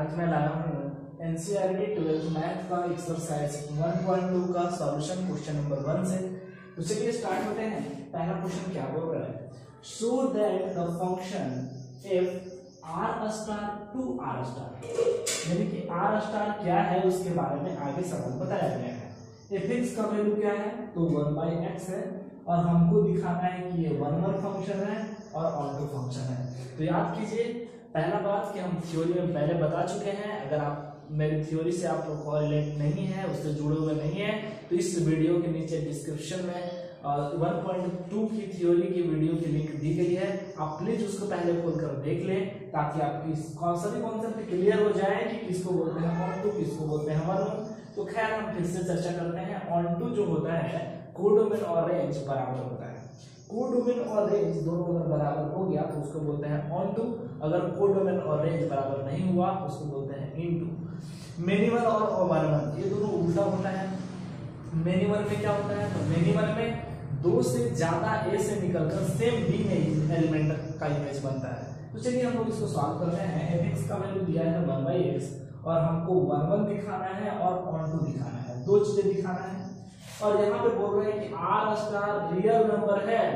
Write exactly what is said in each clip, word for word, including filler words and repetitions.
आज मैं लाया हूँ एनसीईआरटी ट्वेल्थ मैथ का एक्सरसाइज वन पॉइंट टू का सॉल्यूशन क्वेश्चन नंबर वन से। तो चलिए स्टार्ट होते हैं। पहला क्वेश्चन क्या बोल रहा है, show that the function F R star to R star, यानी कि आर स्टार क्या है उसके बारे में आगे सवाल बताया गया है। एफ एक्स का वैल्यू क्या है, तो वन बाई एक्स है, और हमको दिखाना है कि ये वन वन फंक्शन है और ऑन टू फंक्शन है। तो याद कीजिए पहला बात कि हम थ्योरी में पहले बता चुके हैं। अगर आप मेरी थ्योरी से आप लोग कोरिलेट नहीं है, उससे जुड़े हुए नहीं है, तो इस वीडियो के नीचे डिस्क्रिप्शन में वन पॉइंट टू की थ्योरी की वीडियो की लिंक दी गई है। आप प्लीज उसको पहले खोलकर देख लें ताकि आपकी सभी कॉन्सेप्ट क्लियर हो जाए कि किसको बोलते हैं ऑन टू, किसको बोलते हैं वन वन। तो खैर हम फिर से चर्चा करते हैं। ऑन टू जो होता है कोडोमेन और रेंज बराबर होता है। कोडोमेन और रेंज दोनों अगर बराबर हो गया तो उसको बोलते हैं ऑन टू। अगर कोडोमेन और रेंज बराबर नहीं हुआ उसको बोलते हैं इन टू। मिनिमल और वर्मन ये दोनों उल्टा होता है। मिनिमल में क्या होता है, तो मिनिमल में दो से ज्यादा ए से निकलकर सेम बी में एलिमेंट का इमेज बनता है। तो चलिए हम लोग इसको सॉल्व करते हैं। एफ एक्स का वैल्यू दिया है वन बाई एक्स और हमको वन वन दिखाना है और ऑन टू दिखाना है, दो चीजें दिखाना है। और यहाँ पे बोल रहे हैं कि आर स्टार रियल नंबर है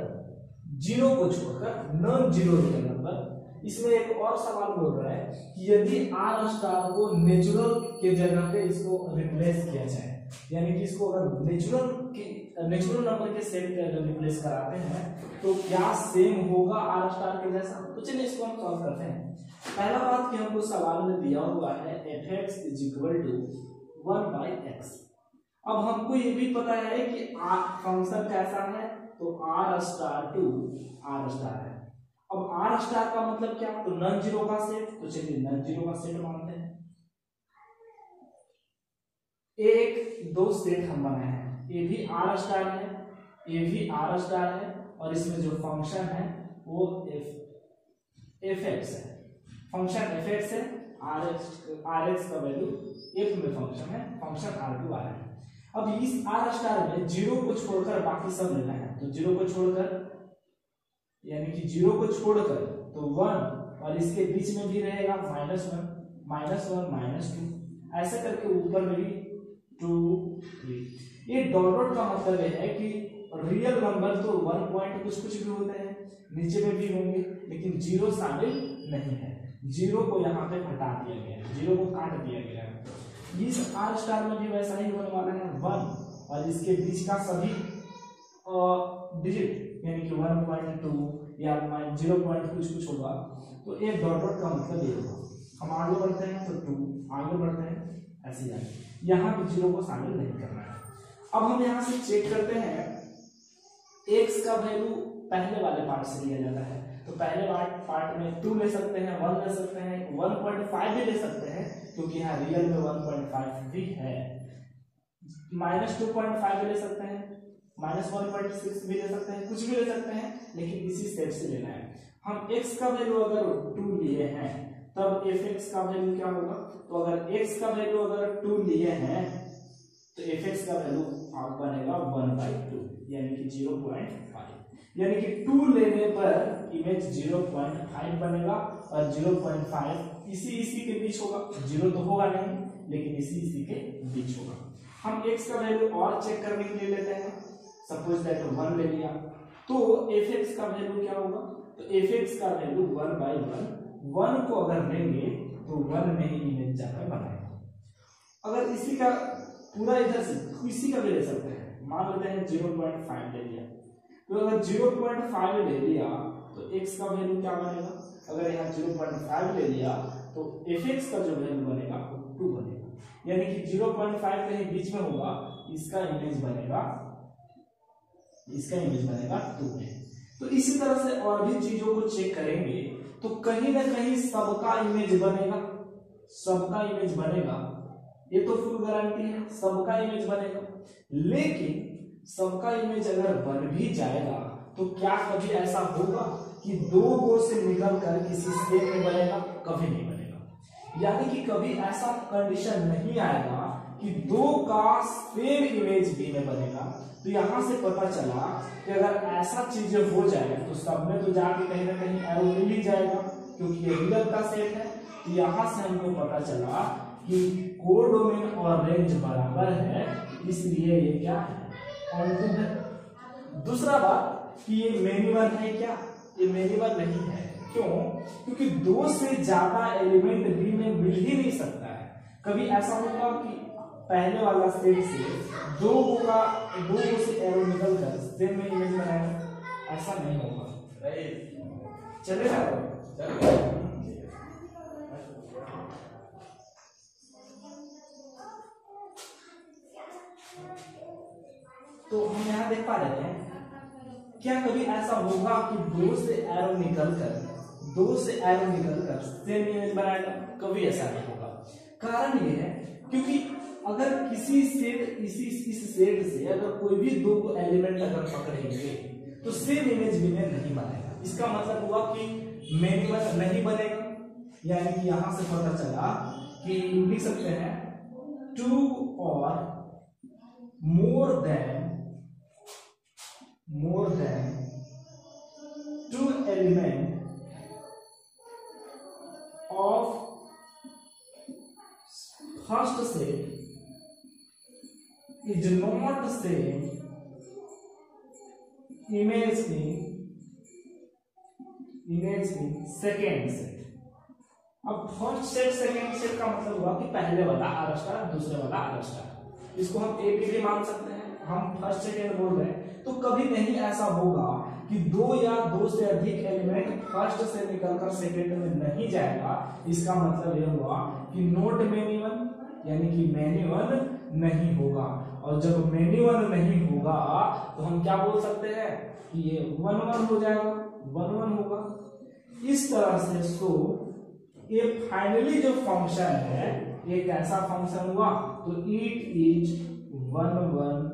बट जीरो को छोड़कर नॉन जीरो रियल नंबर। इसमें एक और सवाल बोल रहा है कि यदि आर स्टार को नेचुरल के जगह पे इसको रिप्लेस किया जाए, यानी कि इसको अगर नेचुरल की नेचुरल नंबर के सेट पे अगर रिप्लेस कराते हैं तो क्या सेम होगा आर स्टार के जैसा। तो चलिए इसको हम सॉल्व करते हैं। पहला बात कि हमको सवाल में दिया हुआ है F X is equal to one by X. अब हमको ये भी पता है कि फंक्शन कैसा है, तो R star to R star है। अब आर स्टार का मतलब क्या, तो नॉन जीरो का सेट। तो चलिए नॉन जीरो का सेट मानते हैं। एक दो सेट हम बनाए हैं, ये भी आर स्टार है, ये भी आर स्टार है, और इसमें जो फंक्शन है वो एफ एफ एक्स है। फंक्शन एफ एक्स है, आर एक्स आर एक्स का वैल्यू एफ में फंक्शन है, फंक्शन आर टू आर है। अब इस आर स्टार में जीरो को छोड़कर बाकी सब लेना है। तो जीरो को छोड़कर यानी कि जीरो को छोड़कर तो वन, और इसके बीच में भी रहेगा minus one minus one minus two, ऐसे करके ऊपर में भी टू थ्री। ये डॉट डॉट का मतलब है कि रियल नंबर तो वन पॉइंट कुछ कुछ भी होते हैं, नीचे में भी होंगे, लेकिन जीरो शामिल नहीं है। जीरो को यहाँ पे हटा दिया गया है, जीरो को काट दिया गया है। इस आर स्टार में भी वैसा ही होने वाला है वन, और इसके बीच का सभी डिजिट यानी कि वन पॉइंट टू या जीरो पॉइंट कुछ कुछ होगा। तो एक डॉट डॉट का मतलब ये होगा। हम आगे बढ़ते हैं तो टू, आगे बढ़ते हैं ऐसे आगे, यहाँ भी जीरो को शामिल नहीं करना है। अब हम यहाँ से चेक करते हैं एक्स का वैल्यू पहले वाले पार्ट से लिया जाता है। तो पहले पार्ट में टू ले सकते हैं, वन ले सकते हैं, वन पॉइंट फाइव भी ले सकते हैं क्योंकि यहाँ रियल में वन पॉइंट फाइव भी है। माइनस टू पॉइंट फाइव भी ले सकते हैं, माइनस वन पॉइंट सिक्स भी ले सकते हैं, कुछ भी ले सकते हैं, लेकिन इसी सेट से लेना है। हम x का वैल्यू अगर टू लिए हैं तब एफ एक्स का वैल्यू क्या होगा, तो अगर x का वैल्यू अगर टू लिए हैं तो एफ एक्स का वैल्यू आप बनेगा वन बाई टू यानी कि जीरो पॉइंट फाइव। यानी कि टू लेने पर इमेज जीरो पॉइंट फाइव बनेगा, और जीरो पॉइंट फाइव इसी इसी के बीच होगा। जीरो तो होगा नहीं, लेकिन इसी इसी के बीच होगा। हम x का वैल्यू और चेक करने के लिए लेते हैं। सपोज दैट वन ले लिया तो एफ एक्स का वैल्यू क्या होगा, तो एफ एक्स का value one by one. One को अगर लेंगे तो वन में ही इमेज जाकर बनाएगा। अगर इसी का पूरा इधर से इसी का भी ले सकते हैं, मान लेते हैं जीरो पॉइंट फाइव ले लिया। तो अगर जीरो पॉइंट फाइव ले लिया तो x का वैल्यू क्या बनेगा, अगर यहाँ जीरो पॉइंट फाइव ले लिया तो एफ एक्स का जो वैल्यू बनेगा वो टू बनेगा। यानी कि जीरो पॉइंट फाइव कहीं बीच में होगा, इसका इमेज बनेगा इसका इमेज बनेगा टू में। तो इसी तरह से और भी चीजों को चेक करेंगे तो कहीं ना कहीं सबका इमेज बनेगा, सबका इमेज बनेगा। ये तो फुल गारंटी है, सबका इमेज बनेगा। लेकिन सबका इमेज अगर बन भी जाएगा तो क्या कभी ऐसा होगा कि दो गो से निकलकर किसी सेम में बनेगा, कभी नहीं बनेगा। यानी कि कभी ऐसा कंडीशन नहीं आएगा कि दो का सेम इमेज बी में बनेगा। तो यहां से पता चला कि अगर ऐसा चीजें हो जाए तो सब में तो जाके कहीं ना कहीं एरो मिल ही जाएगा, क्योंकि ये रियल का सेट है। तो यहाँ से हमको पता चला कि कोडोमेन और रेंज बराबर है, इसलिए ये क्या है, ऑन टू है। दूसरा बात कि ये मैन्युअल है क्या, ये मैन्युअल नहीं है। क्यों? क्योंकि दो से ज्यादा एलिमेंट बी में मिल ही नहीं सकता है। कभी ऐसा होगा कि पहले वाला सेट से दो का दो से एरो निकल कर सेम में इमेज बनाएगा, ऐसा नहीं होगा। चलेगा चलेगा। तो हम यहाँ देख पा रहे हैं, क्या कभी ऐसा होगा कि दो से एरो निकलकर दो से एरो निकलकर सेम इमेज बनाएगा? कभी ऐसा नहीं होगा। कारण ये है क्योंकि अगर किसी सेट इसी इस सेट से अगर कोई भी दो को एलिमेंट अगर पकड़ेंगे तो सेम इमेज भी नहीं बनेगा। इसका मतलब हुआ कि मैन्युअल नहीं बनेगा। यानी कि यहां से पता चला कि लिख सकते हैं टू और more than more than two element of first set is not same image in image in second set। अब फर्स्ट सेट सेकेंड सेट का मतलब हुआ कि पहले वाला आर स्टार दूसरे वाला आर स्टार, इसको हम ए बी भी मान सकते हैं। हम फर्स्ट सेकेंड बोल रहे हैं तो कभी नहीं ऐसा होगा कि दो या दो से अधिक एलिमेंट फर्स्ट से निकलकर सेकेंड में नहीं जाएगा। इसका मतलब यह हुआ कि नोट मैन्युअल, यानी कि मैन्युअल नहीं होगा। और जब मैन्युअल नहीं होगा तो हम क्या बोल सकते हैं कि ये वन वन हो जाएगा, वन वन होगा। इस तरह से सो ये फाइनली जो फंक्शन है ये कैसा फंक्शन हुआ, तो it is one one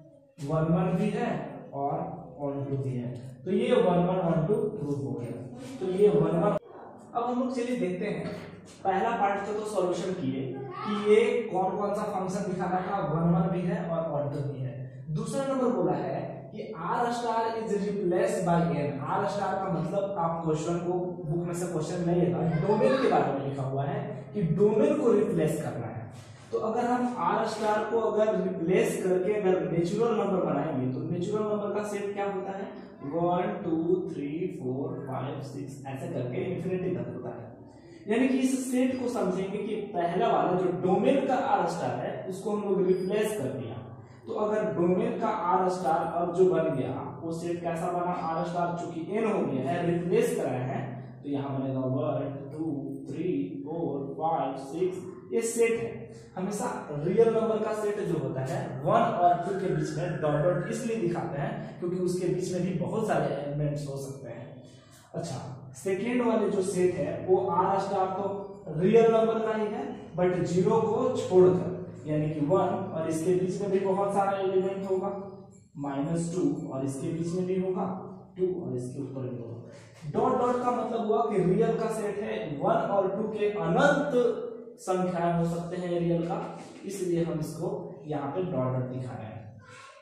one one भी है और ऑन टू भी है। तो ये one one onto proof हो गया। तो ये वन वन। अब हम लोग चलिए देखते हैं, पहला पार्ट का तो सॉल्यूशन किए कि ये कौन कौन सा फंक्शन दिखाना था, वन वन भी है और ऑन टू भी है। दूसरा नंबर बोला है कि R star is replace by N. R star का मतलब आप क्वेश्चन को बुक में से क्वेश्चन लेगा, डोमेन के बारे में लिखा हुआ है कि डोमेन को रिप्लेस करना है। तो अगर हम आर स्टार को अगर रिप्लेस करके अगर नेचुरल नंबर बनाएंगे तो नेचुरल नंबर का सेट क्या होता है, one two three four five six ऐसे करके इन्फिनिटी तक होता है। यानी कि इस सेट को समझेंगे कि पहला वाला जो डोमेन का आर स्टार है उसको हम लोग रिप्लेस कर दिया। तो अगर डोमेन का आर स्टार अब जो बन गया वो सेट कैसा बना, आर स्टार चूंकि एन हो गया है, रिप्लेस कराए हैं, तो यहाँ बनेगा one two three four five six. ये सेट है। हमेशा रियल नंबर का सेट जो होता है वन और टू के बीच में डॉट डॉट इसलिए दिखाते हैं क्योंकि उसके बीच में भी बहुत सारे एलिमेंट्स हो सकते हैं। अच्छा, सेकेंड वाले जो सेट है वो आर स्टार तो रियल नंबर का ही है बट जीरो को छोड़कर, यानी कि वन और इसके बीच में भी बहुत सारा एलिमेंट होगा, माइनस टू और इसके बीच में भी होगा टू और इसके ऊपर भी होगा। डॉट डॉट का मतलब हुआ कि रियल का सेट है, वन और टू के अनंत संख्याएं हो सकते हैं रियल का, इसलिए हम इसको यहाँ पे डॉट डॉट दिखा रहे हैं।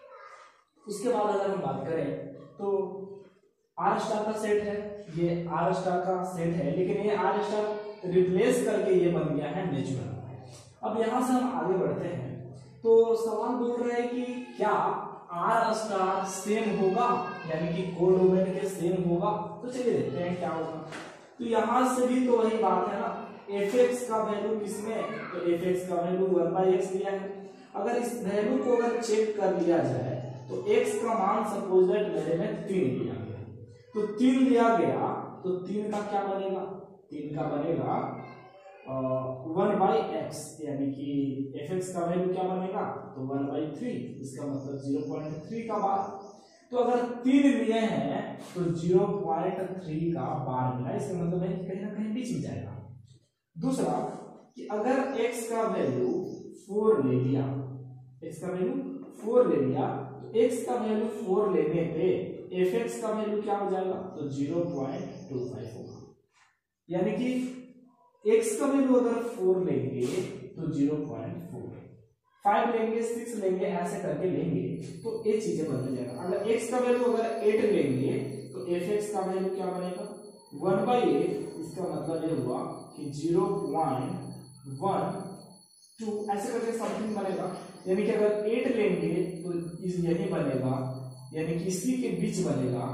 उसके बाद अगर हम बात करें तो आर स्टार का सेट है, ये आर स्टार का सेट है, लेकिन ये आर स्टार रिप्लेस करके ये बन गया है नेचुरल। अब यहां से हम आगे बढ़ते हैं तो सवाल बोल रहे हैं कि क्या आर स्टार सेम होगा, यानी कि कोडोमेन के सेम होगा। तो चलिए देखते हैं क्या होगा। तो यहां से भी तो वही बात है ना, एफ एक्स का वैल्यू किसमें, तो एफ एक्स का वैल्यू वन बाई एक्स लिया है। अगर इस वैल्यू को अगर चेक कर लिया जाए तो x का मान सपोज दैट मेरे में तीन लिया गया, तो तीन लिया गया तो तीन का क्या बनेगा, तीन का बनेगा वन बाई एक्स, यानी कि एफ एक्स का वैल्यू क्या बनेगा, तो वन बाई थ्री, इसका मतलब जीरो पॉइंट थ्री का बार। तो अगर तीन लिए हैं तो जीरो पॉइंट थ्री का बार मिला, इसका मतलब है कहीं ना कहीं बीच में जाएगा। दूसरा कि अगर x का वैल्यू फोर ले लिया, x का वैल्यू फोर ले लिया तो x का वैल्यू फोर लेने पे fx का वैल्यू क्या हो जाएगा, तो जीरो पॉइंट टू फाइव होगा। यानी कि x का वैल्यू अगर फोर लेंगे तो जीरो पॉइंट फोर, फाइव लेंगे, सिक्स लेंगे, ऐसे करके लेंगे तो ये चीजें बदल जाएगा। अगर x का वैल्यू अगर एट लेंगे तो fx का वैल्यू क्या बनेगा, वन बाई एट। इसका मतलब ये हुआ कि जीरो पॉइंट वन टू ऐसे करके समथिंग बनेगा, यानी कि अगर एट लेंगे तो इस यही बनेगा, यानी कि इसी के बीच बनेगा।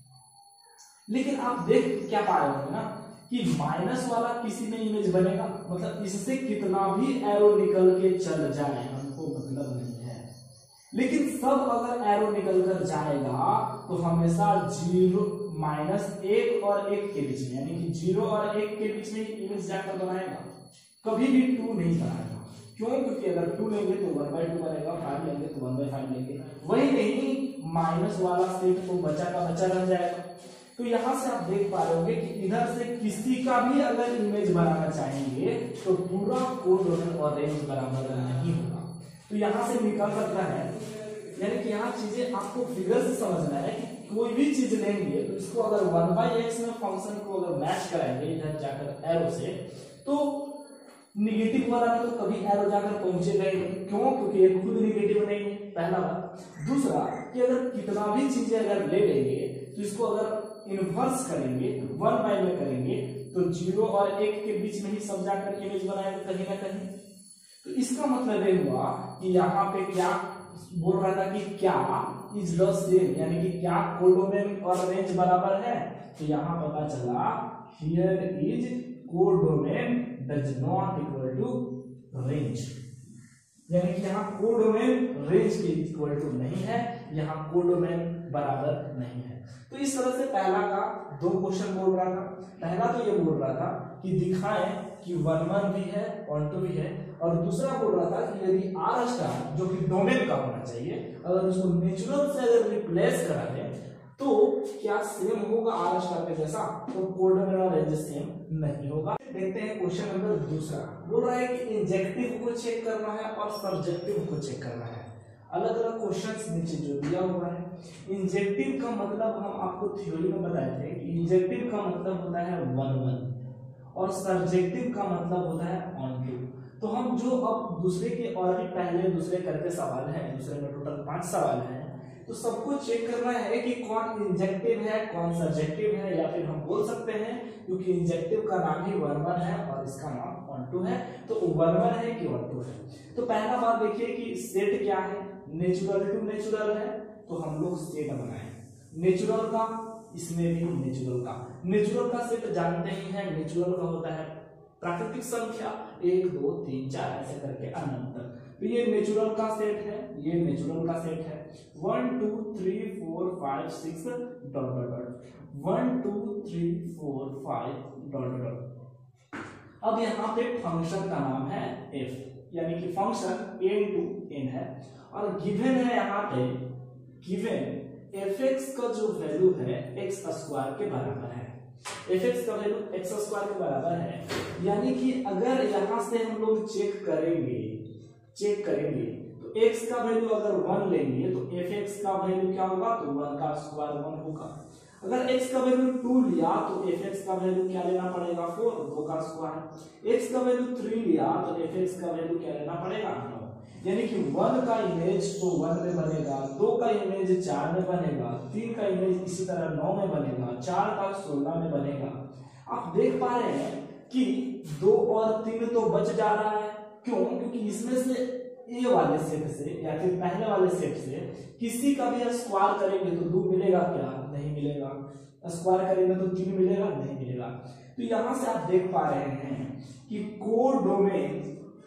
लेकिन आप देख क्या पा रहे होंगे ना कि माइनस वाला किसी में इमेज बनेगा, मतलब इससे कितना भी एरो निकल के चल जाए हमको मतलब नहीं है। लेकिन सब अगर एरो निकल कर जाएगा तो हमेशा जीरो माइनस एक और एक के बीच में, यानी कि जीरो और एक के बीच में इमेज जाकर बनाएगा, कभी भी टू नहीं बनाएगा। क्यों? क्योंकि अगर टू लेंगे तो वन बाई टू बनेगा, फाइव लेंगे तो वन बाई फाइव लेंगे, वही नहीं माइनस वाला सेट तो बचा का बचा रह जाएगा। तो यहां से आप देख पा रहे होंगे कि इधर से किसी का भी अगर इमेज बनाना चाहेंगे तो पूरा कोडोमेन और रेंज बराबर नहीं होगा। तो यहां से निकल सकता है, यानी कि यहाँ चीजें आपको फिगर से समझना है कि कोई भी चीज लेंगे तो इसको अगर वन बाई एक्स में फंक्शन को अगर मैच कराएंगे इधर जाकर एरो से, तो निगेटिव वाला में तो कभी एरो जाकर पहुंचेगा ही नहीं। क्यों? क्योंकि ये खुद निगेटिव नहीं है, पहला बात। दूसरा कि अगर कितना भी चीजें अगर ले लेंगे तो इसको अगर इनवर्स करेंगे, वन बाई में करेंगे, तो जीरो और एक के बीच में ही सब जाकर इमेज बनाएगा कहीं ना कहीं। तो इसका मतलब ये हुआ कि यहाँ पे क्या बोल रहा था कि क्या इज द सेम, यानी कि क्या कोडोमेन और रेंज बराबर है। तो यहाँ पता चला here is codomain does not equal to range, यानी कि यहाँ कोडोमेन रेंज के इक्वल टू नहीं है, यहाँ कोडोमेन बराबर नहीं है। तो इस तरह से पहला का दो क्वेश्चन बोल रहा था। पहला तो ये बोल रहा था कि दिखाएं कि वन वन भी है वन टू भी है, और दूसरा बोल रहा था कि यदि आर स्टार जो कि डोमेन का होना चाहिए अगर उसको नेचुरल से अगर रिप्लेस करा दे तो क्या सेम होगा आर स्टार के जैसा, तो कोडोमेन और रेंज सेम नहीं होगा। देखते हैं क्वेश्चन नंबर दूसरा। बोल रहा है कि इंजेक्टिव को चेक करना है और सब्जेक्टिव को चेक करना है। अलग अलग क्वेश्चंस नीचे जो दिया हुआ है। इंजेक्टिव का मतलब हम आपको थ्योरी में बताए थे कि इंजेक्टिव का मतलब होता है वन वन और सब्जेक्टिव का मतलब होता है ऑन टू। तो हम जो अब दूसरे के और भी पहले दूसरे करके सवाल है, दूसरे में टोटल पांच सवाल है, तो सबको चेक करना है कि कौन इंजेक्टिव है कौन सब्जेक्टिव है, या फिर हम बोल सकते हैं क्योंकि इंजेक्टिव का नाम ही वन वन है और इसका नाम ऑन टू है, तो वन वन है कि ऑन टू है। तो पहला बात देखिए कि सेट क्या है, नेचुरल टू नेचुरल है, तो हम लोग सेट बनाए नेचुरल का, इसमें भी नेचुरल का। नेचुरल का सेट जानते ही हैं, नेचुरल का होता है प्राकृतिक संख्या एक दो तीन चार ऐसे करके अनंत। तो ये नेचुरल का सेट है, ये नेचुरल का सेट है, one two three four five six dot dot dot, one two three four five dot dot. अब यहाँ पे फंक्शन का नाम है एफ, यानी कि फंक्शन एन टू एन है, और गिवन है यहाँ पे गिवन एफ एक्स का जो वैल्यू है एक्स स्क्वायर के बराबर है। एफ एक्स का वैल्यू एक्स स्क्वायर के बराबर है, यानी कि अगर यहाँ से हम लोग चेक करेंगे चेक करेंगे तो x का वैल्यू अगर वन लेंगे तो एफ एक्स का वैल्यू क्या होगा, तो वन का स्क्वायर वन होगा। अगर x का वैल्यू टू लिया तो एफ एक्स का वैल्यू क्या लेना पड़ेगा, फोर, दो का स्क्वायर। x का वैल्यू थ्री लिया तो एफ एक्स का वैल्यू क्या लेना पड़ेगा, नौ। यानी कि वन का इमेज तो वन में बनेगा, दो का इमेज चार में बनेगा, तीन का इमेज इसी तरह नौ में बनेगा, चार का सोलह में बनेगा। आप देख पा रहे हैं कि दो और तीन तो बच जा रहा है। क्यों? क्योंकि इसमें से ए वाले सेट से या फिर पहले वाले सेट से किसी का भी स्क्वायर करेंगे तो दो मिलेगा क्या, नहीं मिलेगा। स्क्वायर करेंगे तो तीन मिलेगा, नहीं मिलेगा। तो यहां से आप देख पा रहे हैं कि कोडोमेन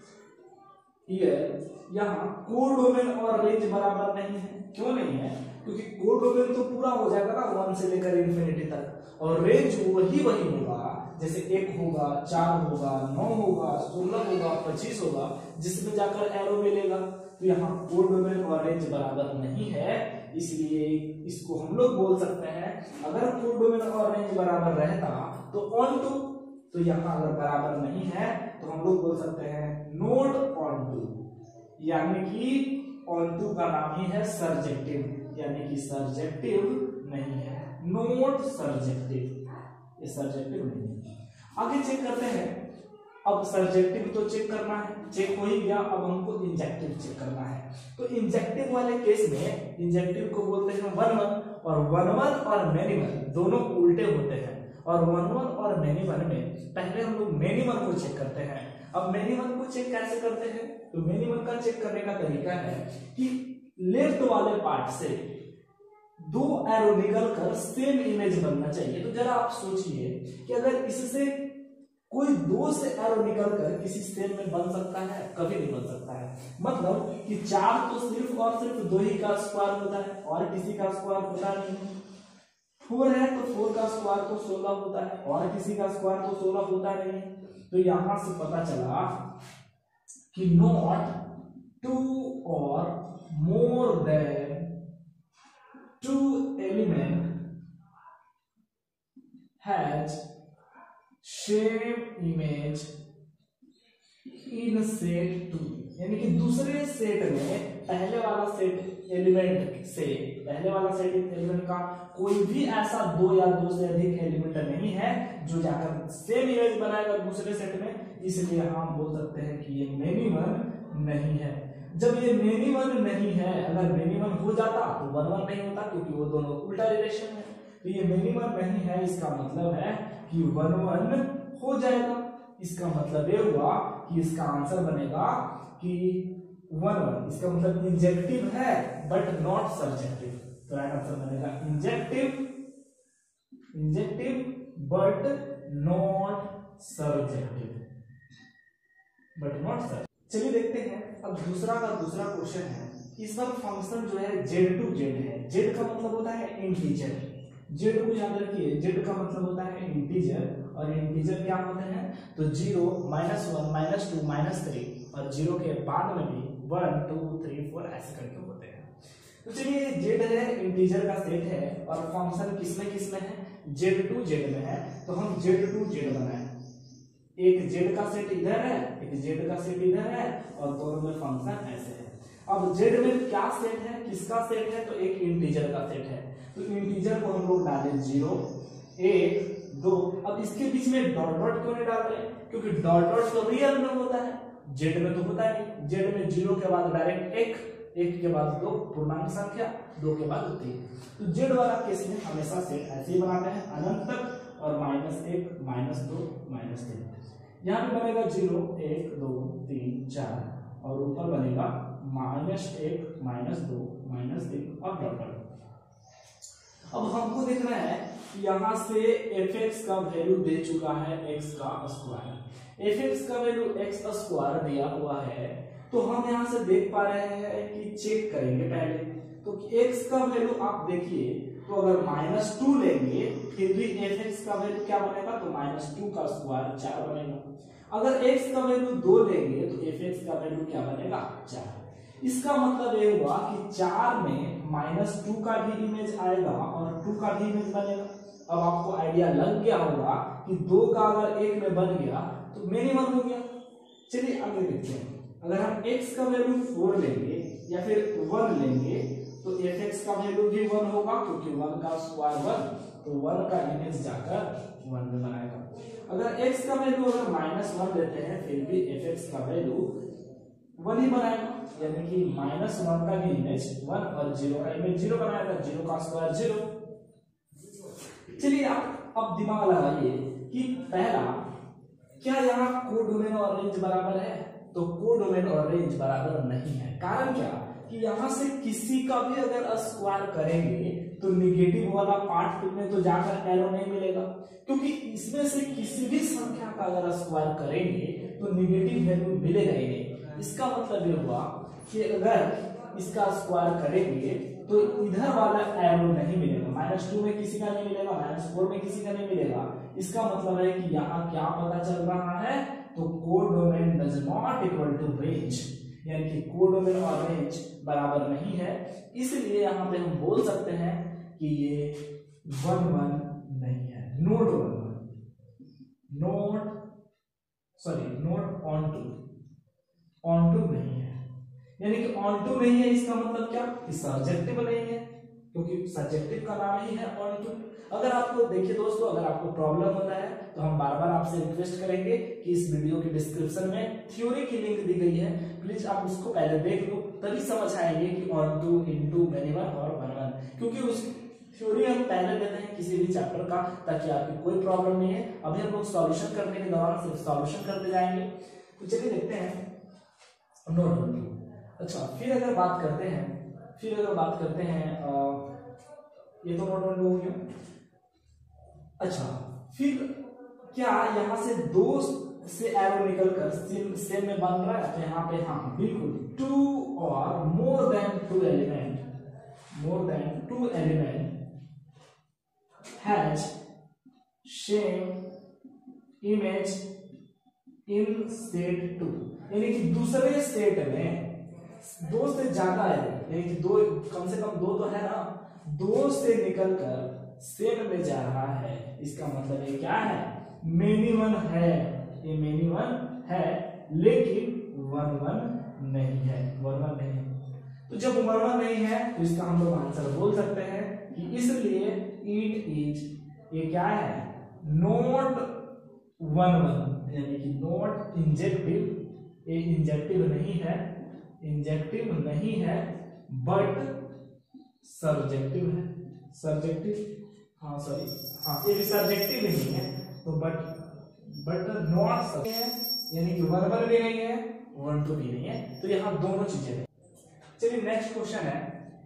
ये यहाँ कोडोमेन और रेंज बराबर नहीं है। क्यों नहीं है? क्योंकि कोडोमेन तो पूरा हो जाएगा ना वन से लेकर इन्फिनिटी तक, और रेंज वही वही होगा जैसे एक होगा, चार होगा, नौ होगा, सोलह होगा, पच्चीस होगा, जिसमें जाकर एरो मिलेगा। तो यहाँ कोडोमेन और रेंज बराबर नहीं है, इसलिए इसको हम लोग बोल सकते हैं अगर कोडोमेन और रेंज बराबर रहता तो ऑन टू, तो यहाँ अगर बराबर नहीं है तो हम लोग बोल सकते हैं नोट ऑन टू, यानी कि ऑन टू का नाम ही है सर्जेक्टिव, यानी कि सर्जेक्टिव नहीं है, नोट सर्जेक्टिव, ये सर्जेक्टिव नहीं है। आगे चेक करते हैं। अब सर्जेक्टिव तो चेक करना है, चेक हो ही गया, अब हमको इंजेक्टिव चेक करना है। तो इंजेक्टिव वाले केस में इंजेक्टिव को बोलते हैं वन वन, और वन वन और मैनी वन दोनों उल्टे होते हैं। और वन वन और मेनी वन में पहले हम लोग मेनी वन को चेक करते हैं। अब मेनी वन को चेक कैसे करते हैं, तो मेनी वन का चेक करने का तरीका है कि लेफ्ट वाले पार्ट से दो एरो निकल कर सेम इमेज बनना चाहिए। तो जरा आप सोचिए कि अगर इससे कोई दो से एरो निकल कर किसी सेम में बन सकता है, कभी नहीं बन सकता है। मतलब कि चार तो सिर्फ और सिर्फ दो ही का स्क्वायर होता है और किसी का स्क्वायर होता नहीं है। फोर है तो फोर का स्क्वायर तो सोलह होता है और किसी का स्क्वायर तो सोलह होता नहीं है। तो यहां से पता चला कि नॉट टू और more than two element has same image in set two, यानी कि दूसरे सेट में पहले वाला सेट एलिमेंट से पहले वाला सेट एलिमेंट का कोई भी ऐसा दो या दो से अधिक एलिमेंट नहीं है जो जाकर सेम इमेज बनाएगा दूसरे सेट में। इसलिए हम बोल सकते हैं कि ये मेनी वन नहीं है। जब ये मेनी वन नहीं है, अगर मेनी वन हो जाता तो वन वन नहीं होता, क्योंकि वो दोनों उल्टा रिलेशन है। तो ये मेनी वन नहीं है, इसका मतलब है कि वन वन हो जाएगा। इसका मतलब ये हुआ कि इसका आंसर बनेगा कि वन वन। इसका मतलब इंजेक्टिव है बट नॉट सब्जेक्टिव। तो राइट आंसर बनेगा injective injective but not subjective but not subjective. चलिए देखते हैं अब दूसरा का दूसरा क्वेश्चन है। इस बार फंक्शन जो है जेड टू जेड है। जेड का मतलब होता है इंटीजर। जेड को याद रखिए, जेड का मतलब होता है इंटीजर। और इंटीजर क्या होते हैं, तो zero, minus one, minus two, minus three, और जीरो के बाद में भी वन टू थ्री फोर ऐसे करके होते हैं। तो चलिए जेड है, इंटीजर का सेट है और फंक्शन किसमें किसमें है, जेड टू जेड में है। तो हम जेड टू जेड बनाए, एक जेड का सेट इधर है, एक जेड का सेट इधर है और दोनों में फंक्शन ऐसे है। अब जेड में क्या सेट है, किसका सेट है, तो एक इंटीजर का सेट है। तो इंटीजर को हम लोग डाले जीरो, एक, दो। अब इसके बीच में डॉट डॉट क्यों नहीं डाल रहे, क्योंकि डॉट डॉट तो रियल में होता है, जेड में तो होता नहीं। जेड में जीरो के बाद डायरेक्ट एक, एक के बाद दो, पूर्णांक संख्या, दो के बाद तीन। तो जेड वाला केस में हमेशा सेट ऐसे ही बनाते हैं अनंत तक, और माइनस एक, माइनस दो, माइनस तीन। यहाँ पे बनेगा जीरो, एक, दो, तीन, चार, और ऊपर बनेगा माइनस एक, माइनस दो, माइनस तीन और डॉट डॉट। अब हमको देखना है कि यहाँ से एफ एक्स का वैल्यू दे चुका है एक्स का स्क्वायर। एफ एक्स का वैल्यू एक्स स्क्वायर दिया हुआ है, तो हम यहाँ से देख पा रहे हैं कि चेक करेंगे पहले। तो एक्स का वैल्यू आप देखिए, तो अगर माइनस टू लेंगे फिर भी एफ एक्स का वैल्यू क्या बनेगा, तो माइनस टू का स्क्वायर चार बनेगा। अगर एक्स का वैल्यू दो लेंगे तो एफ एक्स का वैल्यू क्या बनेगा, चार। इसका मतलब ये हुआ कि चार में माइनस टू का भी इमेज आएगा और टू का भी इमेज बनेगा। अब आपको आइडिया लग गया होगा कि दो का अगर एक में बन गया तो मिनिमम हो गया। चलिए आगे देखते हैं। अगर हम x का वैल्यू फोर लेंगे या फिर वन लेंगे तो एफ एक्स का वैल्यू भी वन होगा, क्योंकि वन का स्क्वायर वन, तो वन का इमेज जाकर वन में बनाएगा। अगर x का वैल्यू अगर माइनस वन लेते हैं फिर भी एफ एक्स का वैल्यू वन ही बनाएगा, यानी कि माइनस वन का भी इमेज वन और जीरो का इमेज जीरो बनाएगा, जीरो का स्क्वायर जीरो। चलिए आप अब दिमाग लगाइए कि पहला, क्या यहाँ कोडोमेन और रेंज बराबर है, तो कोडोमेन और रेंज बराबर नहीं है। कारण क्या कि यहाँ से किसी का भी अगर स्क्वायर करेंगे तो निगेटिव वाला पार्ट में तो जाकर एरो नहीं मिलेगा, क्योंकि इसमें से किसी भी संख्या का अगर स्क्वायर करेंगे तो निगेटिव वैल्यू मिलेगा ही नहीं। इसका मतलब ये हुआ कि अगर इसका स्क्वायर करेंगे तो इधर वाला एरो नहीं मिलेगा, माइनस टू में किसी का नहीं मिलेगा, माइनस फोर में किसी का नहीं मिलेगा। इसका मतलब है कि यहाँ क्या पता चल रहा है, तो codomain does not equal to range, यानी कि कोडोमेन और रेंज बराबर नहीं है। इसलिए यहाँ पे हम बोल सकते हैं कि ये वन वन नहीं है, not one one, not sorry not onto, onto नहीं है, यानी कि ऑन टू नहीं है। इसका मतलब क्या, सब्जेक्टिव नहीं है, क्योंकि सब्जेक्टिव का नाम ही है ऑन टू। अगर आपको देखिए दोस्तों, अगर आपको प्रॉब्लम होता है तो हम बार बार आपसे रिक्वेस्ट करेंगे कि इस वीडियो के डिस्क्रिप्शन में थ्योरी की लिंक दी गई है, प्लीज आप उसको पहले देख लो, तभी समझ आएंगे कि onto, into, many one और वन वन, क्योंकि उस थ्योरी हम पहले देते हैं किसी भी चैप्टर का, ताकि आपकी कोई प्रॉब्लम नहीं है। अभी हम लोग सॉल्यूशन करने के दौरान सिर्फ सॉल्यूशन करते जाएंगे। तो चलिए देखते हैं नोट वन टू। अच्छा, फिर अगर बात करते हैं फिर अगर बात करते हैं आ, ये तो नोट वन टू हो गया। अच्छा, फिर क्या यहाँ से दो से एरो निकलकर सेम सेम में बन रहा है? तो यहाँ पे हाँ बिल्कुल, टू और more than two element more than two element has same image in set two, यानी कि दूसरे सेट में दो से ज्यादा है, यानी कि दो कम से कम दो तो है ना, दो से निकलकर सेट में जा रहा है। इसका मतलब ये क्या है? मेनी वन है, ये मेनी वन है, लेकिन वन वन नहीं है, वन वन नहीं है। तो जब वन वन नहीं है तो इसका हम लोग आंसर बोल सकते हैं कि इसलिए इट इज, ये क्या है? नॉट वन वन, यानी कि नॉट इंजेक्टिव, ये इंजेक्टिव नहीं है, इंजेक्टिव नहीं है, बट सर्जेक्टिव है। सर्जेक्टिव, हाँ सॉरी, हाँ ये भी सर्जेक्टिव नहीं है, तो बट बट नॉट है, यानी कि वन वन भी नहीं है, वन टू भी नहीं है। तो यहाँ दोनों चीजें हैं। चलिए नेक्स्ट क्वेश्चन है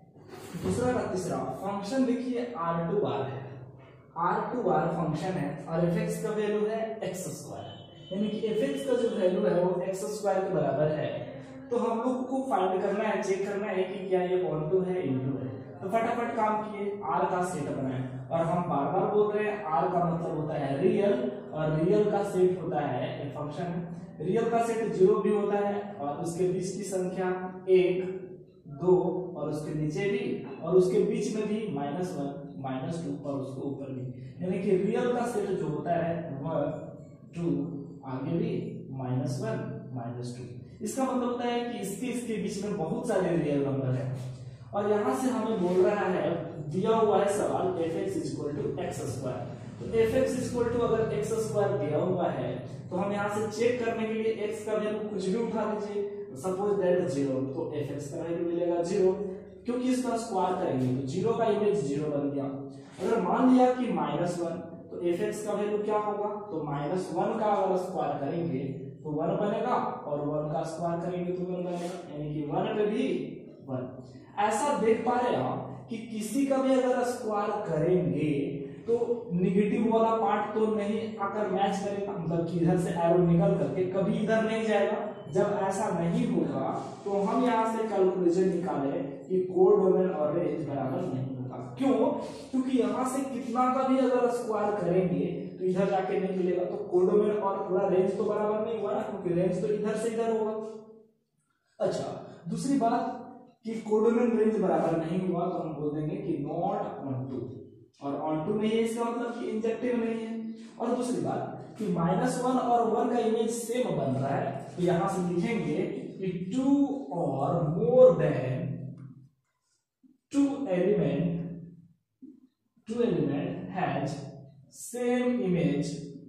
दूसरा का तीसरा। फंक्शन देखिए आर टू आर है, आर टू आर फंक्शन है और एफ एक्स का वैल्यू है एक्स स्क्वायर, यानी कि एफ एक्स का जो वैल्यू है वो एक्स स्क्वायर के बराबर है। तो हम लोग को फाइंड करना है, चेक करना है कि क्या ये ऑन टू है, इन टू है। तो फटाफट काम किए, आर का सेट बनाए, और हम बार बार बोल रहे हैं आर का मतलब होता है रियल, और रियल का सेट होता है, ये फंक्शन है, रियल का सेट जीरो भी होता है, और उसके बीच की संख्या एक, दो, और उसके नीचे भी, और उसके बीच में भी माइनस वन, माइनस टू, और उसके ऊपर भी, यानी कि रियल का सेट जो होता है वन, टू, आगे भी माइनस वन, माइनस टू। इसका मतलब होता है कि इसके इसके बीच में बहुत सारे रियल नंबर है। और यहां से हमें बोल रहा है, दिया हुआ है सवाल f(x = x स्क्वायर), तो f(x = अगर x स्क्वायर दिया हुआ है तो हम यहां से चेक करने के लिए x का वैल्यू कुछ भी उठा लीजिए, सपोज दैट जीरो, तो f(x) का वैल्यू मिलेगा जीरो, क्योंकि इसका स्क्वायर करेंगे तो जीरो का इमेज जीरो बन गया। अगर मान लिया कि माइनस वन, तो f(x) का वैल्यू क्या होगा? तो माइनस वन का अगर स्क्वायर करेंगे तो वन बनेगा, और वन का स्क्वायर करेंगे तो वन बनेगा, यानी कि वन पे भी वन। ऐसा देख पा रहे हैं कि किसी का भी अगर स्क्वायर करेंगे तो निगेटिव वाला पार्ट तो नहीं आकर मैच करेगा, मतलब कि इधर से एरो निकल करके कभी इधर नहीं जाएगा। जब ऐसा नहीं होगा तो हम यहाँ से कैलकुलेशन निकाले कि कोडोमेन और रेंज बराबर नहीं होगा। क्यों? क्योंकि यहाँ से कितना का भी अगर स्क्वायर करेंगे तो इधर जाके नहीं मिलेगा, तो कोडोमेन और पूरा रेंज तो बराबर नहीं हुआ ना, क्योंकि रेंज तो इधर से इधर होगा। अच्छा, दूसरी बात कि कोडोमेन रेंज बराबर नहीं हुआ तो हम बोल देंगे कि नॉट ऑन टू, और ऑन टू नहीं है इसका मतलब कि इंजेक्टिव नहीं है। और दूसरी बात कि माइनस वन और वन का इमेज सेम बन रहा है, तो यहां से लिखेंगे कि टू और more than two element two element has same image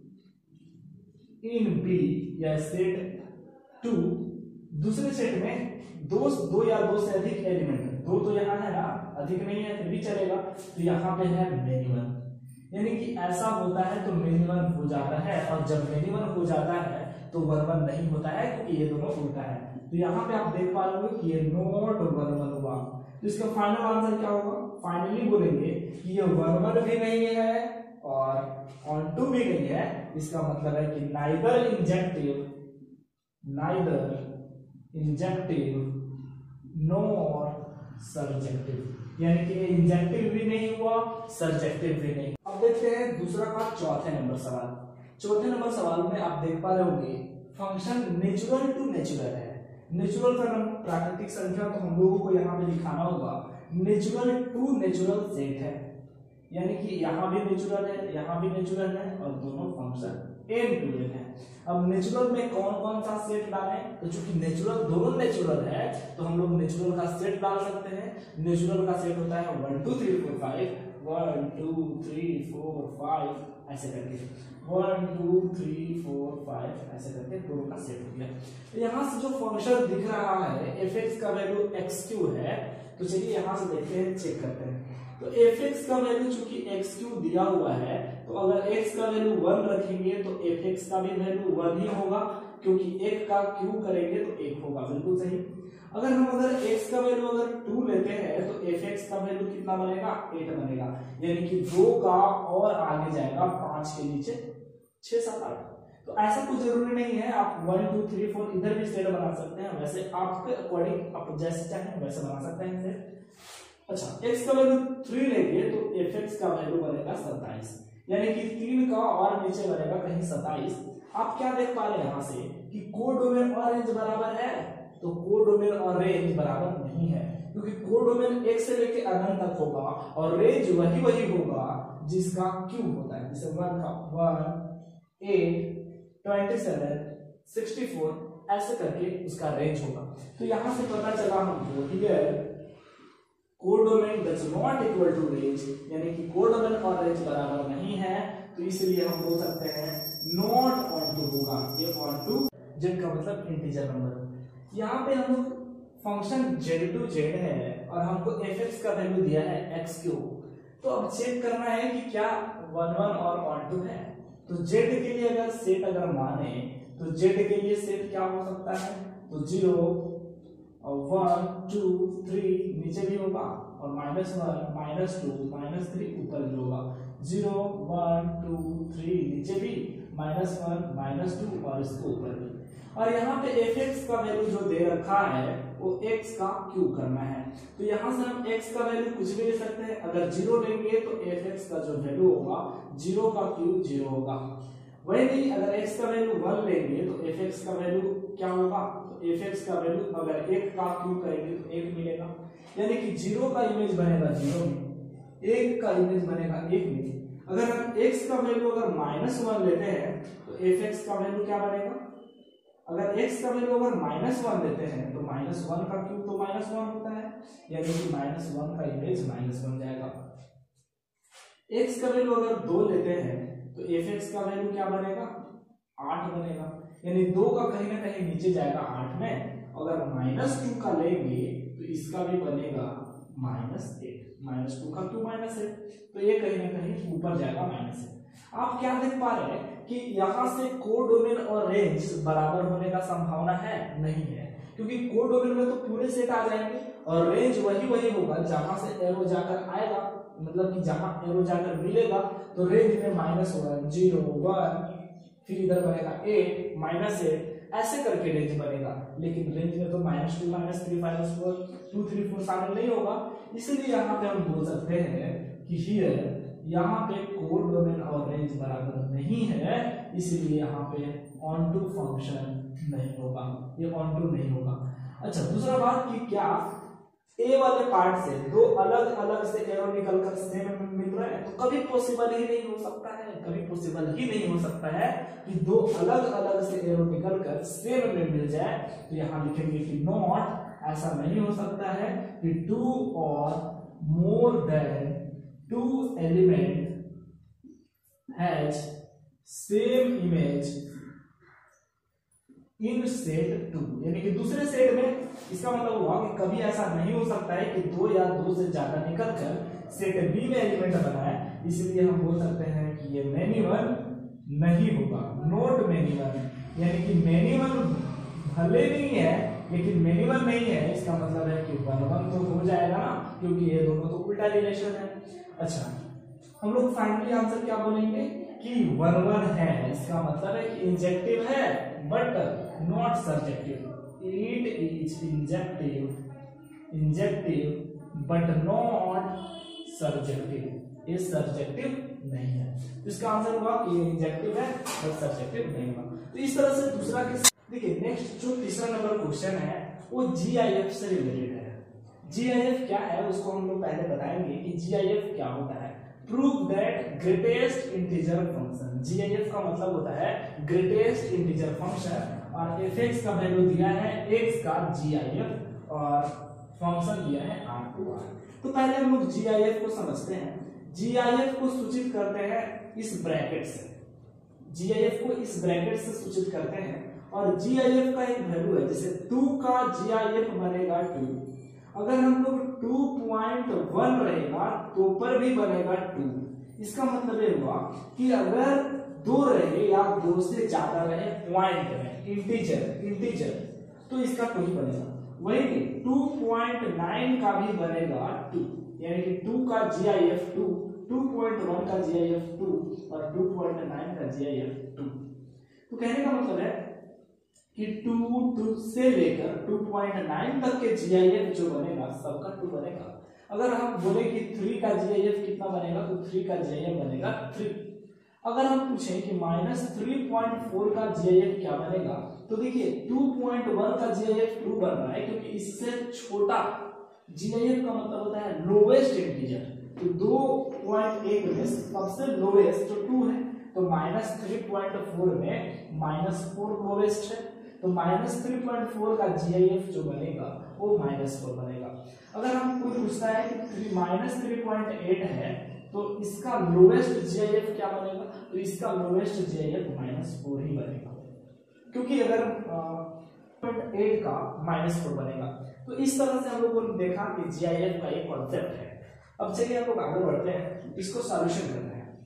in B या सेट टू। दूसरे सेट में दो दो या दो से अधिक एलिमेंट, दो तो यहाँ है ना, अधिक नहीं है फिर भी चलेगा, तो यहाँ पे है मिनिमम, यानी कि ऐसा होता है तो मिनिमम हो जाता है, और जब मिनिमम हो जाता है तो वन वन नहीं होता है, क्योंकि ये दोनों उल्टा है। तो यहाँ पे आप देख पा रहे हो कि ये नॉट वन वन हुआ, तो इसका फाइनल आंसर क्या होगा? फाइनली बोलेंगे कि ये वन वन भी नहीं है और ऑन टू भी नहीं है। इसका मतलब है कि neither injective neither injective nor surjective, यानी कि इंजेक्टिव भी नहीं हुआ, सर्जेक्टिव भी नहीं। अब देखते हैं दूसरा का चौथे नंबर सवाल। चौथे नंबर सवाल में आप देख पा रहे होंगे फंक्शन नेचुरल टू नेचुरल है। नेचुरल का नाम प्राकृतिक संख्या, तो हम लोगों को यहाँ पे दिखाना होगा नेचुरल टू नेचुरल सेट है, यानी कि यहाँ भी नेचुरल है, यहाँ भी नेचुरल है, और दोनों फंक्शन एन टू एन है। अब नेचुरल में कौन कौन सा सेट डालें? तो चूंकि नेचुरल दोनों नेचुरल है तो हम लोग नेचुरल का सेट डाल सकते हैं। नेचुरल का सेट होता है one two three four five, one two three four five ऐसे करके, one two three four five ऐसे करके दोनों का सेट हो गया। तो यहाँ से जो फंक्शन दिख रहा है एफ एक्स का वैल्यू एक्स क्यू है, तो चलिए यहाँ से देखते हैं, चेक करते हैं। तो एफ एक्स का वैल्यू चूंकि एक्स क्यू दिया हुआ है, तो अगर एक्स का वैल्यू वन रखेंगे तो एफ एक्स का भी वैल्यू वन ही होगा, क्योंकि एक का क्यू करेंगे तो एक होगा, बिल्कुल सही। अगर हम अगर x का वैल्यू अगर टू लेते हैं तो fx का वैल्यू कितना बनेगा, एट बनेगा, यानी कि दो का और आगे जाएगा पांच के नीचे छह सात आठ। तो ऐसा कुछ जरूरी नहीं है, आप वन टू थ्री फोर इधर भी सेट बना सकते हैं, वैसे आपके अकॉर्डिंग आप जैसे चाहें वैसे बना सकते हैं सेट। अच्छा, x का वैल्यू थ्री लेंगे तो fx का वैल्यू बनेगा सत्ताईस, यानी कि तीन का और नीचे बनेगा कहीं सत्ताईस। आप क्या देख पा रहे हैं यहाँ से कि कोडोमेन और रेंज बराबर है, तो कोडोमेन और रेंज बराबर नहीं है, क्योंकि कोडोमेन एक से लेके अनंत तक होगा और रेंज वही वही होगा जिसका क्यूब होता है, जैसे वन का one eight twenty seven sixty four ऐसे करके उसका रेंज होगा। तो यहां से पता चला हमको here codomain does not equal to range, यानी कि कोडोमेन और रेंज बराबर नहीं है, तो इसलिए हम बोल सकते हैं नॉट ऑन टू होगा। ये ऑन टू जिनका मतलब इंटीजर नंबर। यहाँ पे हम लोग फंक्शन z टू z है और हमको fx का वैल्यू दिया है x क्यूब, तो अब चेक करना है कि क्या वन वन और ऑन टू है। तो z के लिए अगर सेट अगर माने तो z के लिए सेट क्या हो सकता है, तो जीरो और वन टू थ्री नीचे भी होगा और minus one minus two minus three ऊपर भी होगा, जीरो वन टू थ्री नीचे भी, माइनस वन माइनस टू और इसको ऊपर भी। और यहाँ पे fx का वैल्यू जो दे रखा है वो x का क्यूब करना है, तो यहाँ से हम x का वैल्यू कुछ भी ले सकते हैं। अगर जीरो लेंगे तो fx का जो वैल्यू होगा जीरो का क्यूब जीरो होगा, वही नहीं अगर x का वैल्यू वन लेंगे तो fx का वैल्यू क्या होगा, तो fx का वैल्यू अगर एक का क्यूब करेंगे तो एक मिलेगा, यानी कि जीरो का इमेज बनेगा जीरो में, एक का इमेज बनेगा एक में। अगर हम x का वैल्यू अगर माइनस वन लेते हैं तो fx का वैल्यू क्या बनेगा, अगर x का वैल्यू अगर माइनस वन लेते हैं तो माइनस वन का क्यूब तो माइनस वन होता है, यानी कि माइनस वन का इमेज माइनस वन जाएगा। x का वैल्यू अगर दो लेते हैं तो fx का वैल्यू क्या बनेगा, आठ बनेगा, यानी दो का कहीं ना कहीं नीचे जाएगा आठ में। अगर माइनस टू का लेंगे तो इसका भी बनेगा माइनस एट, माइनस टू का क्यूब माइनस एट, तो ये कहीं ना कहीं ऊपर जाएगा माइनस एट। आप क्या देख पा रहे हैं कि यहाँ से कोडोमेन और रेंज बराबर होने का संभावना है, नहीं है, क्योंकि कोडोमेन में तो पूरे सेट आ जाएंगे और रेंज वही वही होगा जहां से एरो जाकर आएगा, मतलब कि जहां एरो जाकर मिलेगा तो रेंज में माइनस वन जीरो वन फिर इधर बनेगा एट माइनस एट ऐसे करके रेंज बनेगा, लेकिन रेंज में तो minus two minus three minus four two three four शामिल नहीं होगा। इसलिए यहाँ पे हम बोल सकते हैं कि हियर यहाँ पे कोडोमेन और रेंज बराबर नहीं है, इसलिए यहाँ पे ऑन टू फंक्शन नहीं होगा, ये ऑन टू नहीं होगा। अच्छा, दूसरा बात कि क्या ए वाले पार्ट से दो अलग अलग से एरो निकलकर सेम में मिल रहे हैं, तो कभी पॉसिबल ही नहीं हो सकता है, कभी पॉसिबल ही नहीं हो सकता है कि दो अलग अलग से एरो निकलकर सेम में मिल जाए। तो यहाँ लिखेंगे कि नॉट, ऐसा नहीं हो सकता है कि टू और more than two element has same image in set two, यानी कि दूसरे सेट में। इसका मतलब हुआ कि कभी ऐसा नहीं हो सकता है कि दो या दो से ज्यादा निकलकर सेट बी में एलिमेंट बनाए, इसलिए हम बोल सकते हैं कि ये मेनी वन नहीं होगा, नॉट मेनी वन, यानी कि मेनी वन भले नहीं है लेकिन मेनी वन नहीं है, इसका मतलब है कि वन वन तो हो जाएगा ना, क्योंकि ये दोनों तो उल्टा रिलेशन है। अच्छा, हम लोग फाइनली आंसर क्या बोलेंगे कि वन वन है, इसका मतलब है कि इंजेक्टिव है but not surjective, it is injective injective but not surjective, ये सर्जेक्टिव नहीं है। तो इसका आंसर हुआ कि ये इंजेक्टिव है बट सर्जेक्टिव नहीं हुआ। तो इस तरह से दूसरा केस देखिए। नेक्स्ट जो तीसरा नंबर क्वेश्चन है वो जीआईएफ से रिलेटेड है। जीआईएफ क्या है उसको हम लोग पहले बताएंगे कि जीआईएफ क्या होता है। Prove that greatest integer function, GIF का मतलब होता है ग्रेटेस्ट इंटीजर फंक्शन, और एफएक्स का वैल्यू दिया है एक्स का जीआईएफ और फंक्शन दिया है आर टू आर। तो पहले हम लोग जीआईएफ को समझते हैं। जीआईएफ को सूचित करते हैं इस ब्रैकेट से, जीआईएफ को इस ब्रैकेट से सूचित करते हैं, और जीआईएफ का एक वैल्यू है, जैसे टू का जीआईएफ बनेगा टू, अगर हम लोग टू पॉइंट वन रहेगा तो पर भी बनेगा टू। इसका मतलब ये हुआ कि अगर दो रहे या दो से ज्यादा रहे पॉइंट में इंटीजर इंटीजर तो इसका टू ही बनेगा। वही टू पॉइंट नाइन का भी बनेगा टू, यानी कि टू का G I F two, two point one का जी आई एफ टू और टू पॉइंट नाइन का जी आई एफ टू। तो कहने का मतलब है कि टू टू से लेकर टू पॉइंट नाइन तक के जी आई एफ जो बनेगा सबका टू बनेगा। अगर हम बोले कि थ्री का जी आई एफ कितना बनेगा तो थ्री का जी आई एफ बनेगा थ्री। अगर हम पूछें कि माइनस थ्री पॉइंट फोर का जी आई एफ क्या बनेगा तो देखिए टू पॉइंट वन का जी आई एफ टू बन रहा है क्योंकि इससे छोटा जी आई एफ का मतलब होता है लोवेस्ट इंटीजर। तो दो पॉइंट एक में सबसे लोवेस्ट तो टू है, तो माइनस थ्री पॉइंट फोर में माइनस फोर लोवेस्ट है, तो माइनस थ्री पॉइंट फोर का जी आई एफ जो बनेगा वो माइनस फोर बनेगा। अगर हम कोई पूछता है कि माइनस थ्री पॉइंट एट है तो इसका लोवेस्ट जी आई एफ क्या बनेगा तो इसका lowest G I F minus four ही बनेगा, क्योंकि अगर पॉइंट एट का माइनस फोर बनेगा। तो इस तरह से हम लोगों ने देखा कि जी आई एफ का एक कॉन्सेप्ट है। अब चलिए हम लोग आगे बढ़ते हैं, इसको सॉल्यूशन करते हैं।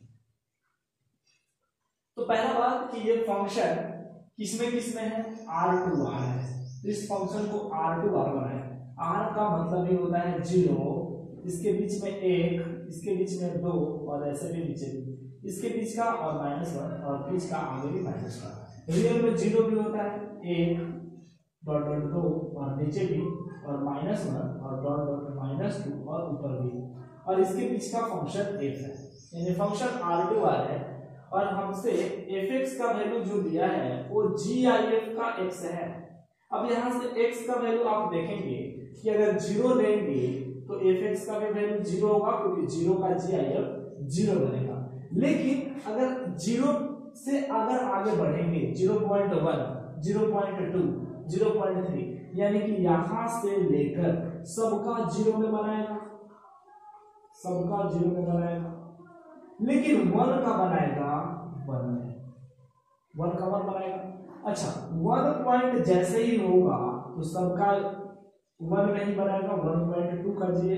तो पहला बात कि ये फंक्शन किसमें किसमें है, आर टू आर है। तो इस फंक्शन को आर टू आर बनाए। आर का मतलब ये होता है जीरो, इसके बीच में एक, इसके बीच में दो और ऐसे भी नीचे भी, इसके बीच का और माइनस वन और बीच का आगे भी माइनस वन। रियल में जीरो भी होता है, एक डॉट डॉट दो और नीचे भी और माइनस वन और डॉट डॉट माइनस टू और ऊपर भी, और इसके बीच का फंक्शन एफ है, यानी फंक्शन आर टू आर है। और हमसे एफ एक्स का वैल्यू जो दिया है वो जी आई एफ का एक्स है। अब यहाँ से एक्स का वैल्यू आप देखेंगे कि अगर जीरो लेंगे तो एफ एक्स का भी वैल्यू जीरो होगा, क्योंकि जीरो का जी आई एफ जीरो बनेगा। लेकिन अगर जीरो से अगर आगे बढ़ेंगे zero point one, zero point two, zero point three, यानी कि यहां से लेकर सबका जीरो में बनाएगा, सबका जीरो में बनाएगा, लेकिन वन का बनाएगा वन में, वन का वन बनाएगा। अच्छा, वन पॉइंट जैसे ही होगा तो सबका वन नहीं बनाएगा, वन पॉइंट टू का जी।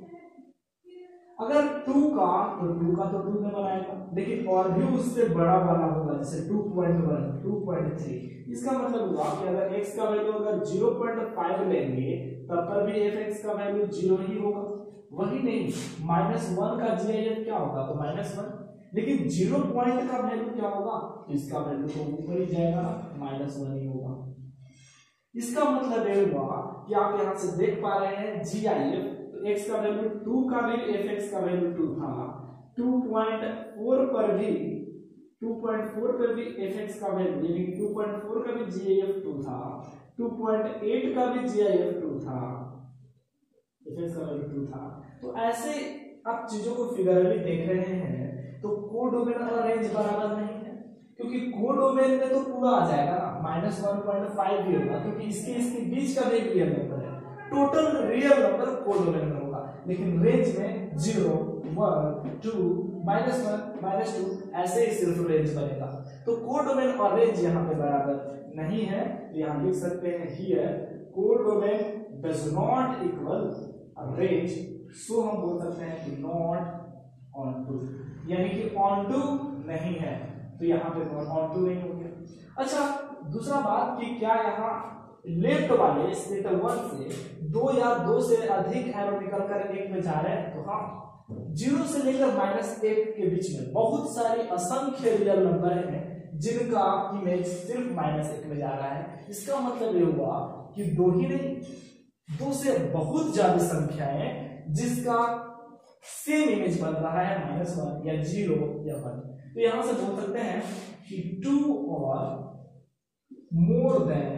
अगर टू का तो टू का तो टू में बनाएगा, लेकिन और भी उससे बड़ा वाला होगा जैसे two point one, two point three. इसका मतलब हुआ कि अगर x का वैल्यू अगर जीरो पॉइंट फाइव लेंगे तब पर भी fx का वैल्यू जीरो ही होगा। वही नहीं, माइनस वन का जी आई एफ क्या होगा तो माइनस वन, लेकिन जीरो पॉइंट का वैल्यू क्या होगा तो इसका वैल्यू तो ऊपर ही जाएगा, माइनस वन ही होगा। इसका मतलब ये हुआ कि आप यहां से देख पा रहे हैं जी आई एफ, तो x का वैल्यू टू का भी fx का वैल्यू टू था, टू पॉइंट फोर पर भी टू पॉइंट फोर पर भी fx का वैल्यू यानी टू पॉइंट फोर का भी जी आई एफ टू था, टू पॉइंट एट का भी जी आई एफ टू था, fx का वैल्यू टू था। तो ऐसे आप चीजों को फिगरली देख रहे हैं तो कोडोमेन और रेंज बराबर नहीं है, क्योंकि कोडोमेन में तो पूरा आ जाएगा ना, माइनस वन पॉइंट फाइव भी होगा क्योंकि इसके इसके बीच का भी एक रियल नंबर है, टोटल रियल नंबर कोडोमेन में होगा। लेकिन रेंज में zero, one, two, minus one, minus two ऐसे ही सिर्फ रेंज बनेगा। तो कोडोमेन और रेंज यहाँ पे बराबर नहीं है, तो यहाँ लिख सकते हैं here codomain does not equal range, so हम बोल सकते हैं कि नॉट ऑन टू, यानी कि ऑन टू नहीं है, तो यहाँ पे ऑन टू नहीं हो गया। अच्छा, दूसरा बात कि क्या यहाँ लेफ्ट वाले स्प्लिट वन से दो या दो से अधिक एरो निकल कर एक में जा रहे हैं, तो हाँ, जीरो से लेकर माइनस एक के बीच में बहुत सारी असंख्य रियल नंबर हैं जिनका इमेज सिर्फ माइनस एक में जा रहा है। इसका मतलब ये हुआ कि दो ही नहीं, दो से बहुत ज्यादा संख्याएं जिसका सेम इमेज बन रहा है माइनस वन या जीरो या वन। तो यहां से बोल सकते हैं कि टू और more than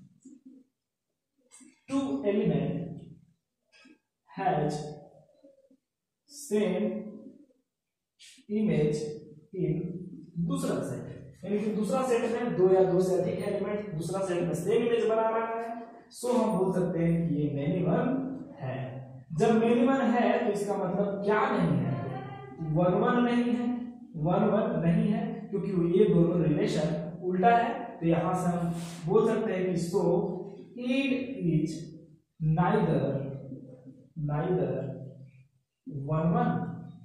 two element has same image in दूसरा सेट, यानी कि दूसरा सेट में दो या दो से अधिक एलिमेंट दूसरा सेट में सेम इमेज बना रहा है, सो हम बोल सकते हैं कि ये मिनिमम है। जब मिनिमम है तो इसका मतलब क्या नहीं है, वन वन नहीं है, वन वन नहीं है, क्योंकि ये दोनों रिलेशन उल्टा है। तो यहां से हम बोल सकते हैं कि so it is neither neither one one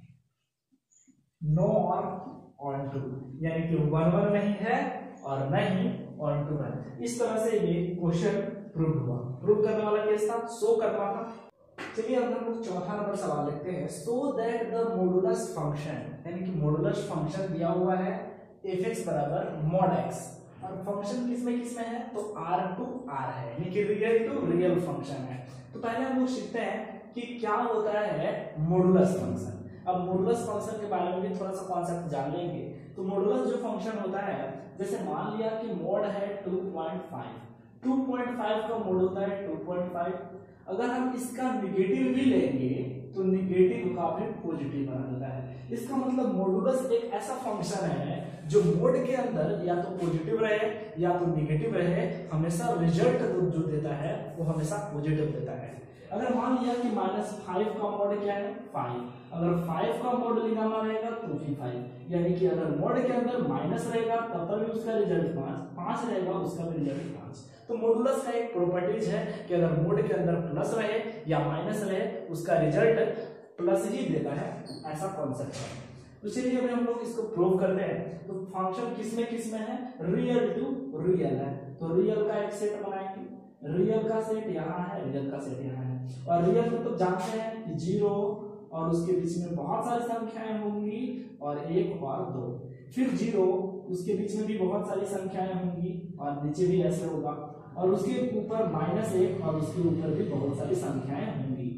nor onto, यानी कि वन वन नहीं है और नहीं ऑन टू है। इस तरह से ये क्वेश्चन प्रूव हुआ। प्रूव करने वाला केस था, शो करना था। चलिए अब हम लोग चौथा नंबर सवाल लिखते हैं। So that the modulus function, यानी कि मॉडुलस फंक्शन दिया हुआ है एफ एक्स बराबर मॉड एक्स, और फंक्शन किसमें किसमें है तो आर टू आर है, यानी कि रियल टू रियल फंक्शन है। तो पहले हम लोग सीखते हैं कि क्या होता है मॉडुलस फंक्शन। अब मॉडुलस फंक्शन के बारे में भी थोड़ा सा कॉन्सेप्ट जान लेंगे। तो मॉडुलस जो फंक्शन होता है, जैसे मान लिया कि मोड है two point five, two point five का मोड होता है टू पॉइंट फाइव। अगर हम इसका निगेटिव भी लेंगे तो निगेटिव का भी पॉजिटिव बना देता है। इसका मतलब मॉडुलस एक ऐसा फंक्शन है जो मोड के अंदर या तो पॉजिटिव रहे या तो निगेटिव रहे, हमेशा रिजल्ट जो देता है वो हमेशा पॉजिटिव देता है। अगर मान लिया कि माइनस फाइव का मोड क्या है फाइव, अगर फाइव का मोड निकालना रहेगा तो भी फाइव, यानी कि अगर मोड के अंदर माइनस रहेगा तब पर भी उसका रिजल्ट पांच, पांच रहेगा उसका भी रिजल्ट पांच। तो मॉडुलस का एक प्रॉपर्टीज है कि अगर मोड के अंदर प्लस रहे या माइनस रहे उसका रिजल्ट प्लस ही देता है, ऐसा कॉन्सेप्ट है। तो चलिए अभी हम लोग इसको प्रूव करते हैं। तो फंक्शन किसमें किसमें है, रियल टू रियल है, तो रियल का एक सेट बनाएंगे। रियल का सेट यहाँ है, रियल का सेट यहाँ है, और रियल मतलब जानते हैं कि जीरो और उसके बीच में बहुत सारी संख्याएं होंगी और एक और दो, फिर जीरो उसके बीच में भी बहुत सारी संख्याएं होंगी और नीचे भी ऐसे होगा, और उसके ऊपर माइनस एक और उसके ऊपर भी बहुत सारी संख्याएं होंगी।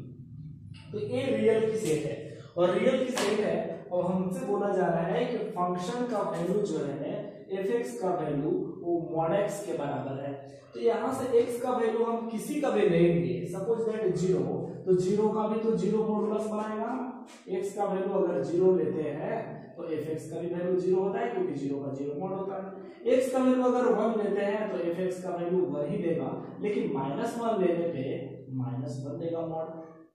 तो ये रियल की सेट है, और रियल की सेट है और हमसे बोला जा रहा है कि फंक्शन का वैल्यू जो है एफ एक्स का वैल्यू वो मॉड एक्स के बराबर है। तो यहाँ से x का वैल्यू हम किसी का भी लेंगे, सपोज दैट जीरो, तो जीरो का भी तो जीरो मॉडुलस बनाएगा। x का वैल्यू अगर जीरो लेते हैं तो एफ एक्स का भी वैल्यू जीरो होता है, क्योंकि जीरो का जीरो मॉड होता है। x का वैल्यू अगर वन लेते हैं तो एफ एक्स का वैल्यू वन ही देगा, लेकिन माइनस वन लेने पे माइनस वन देगा मॉड,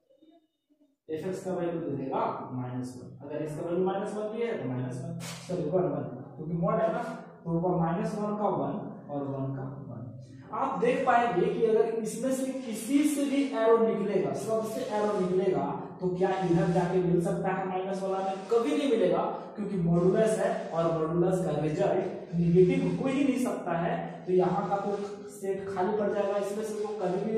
एफ एक्स का वैल्यू दे देगा माइनस वन। अगर इसका वैल्यू माइनस वन भी है तो minus one, sorry one one, क्योंकि मॉड है ना, तो वो माइनस वन का वन और वन का वन। आप देख पाएंगे कि अगर इसमें से किसी से भी एरो निकलेगा, सबसे एरो निकलेगा, तो क्या इधर जाके मिल सकता है माइनस वाला में? कभी नहीं मिलेगा, क्योंकि मॉडुलस है और मॉडुलस का रिजल्ट निगेटिव हो ही नहीं सकता है। तो यहाँ का तो सेट खाली पड़ जाएगा, इसमें से तो कभी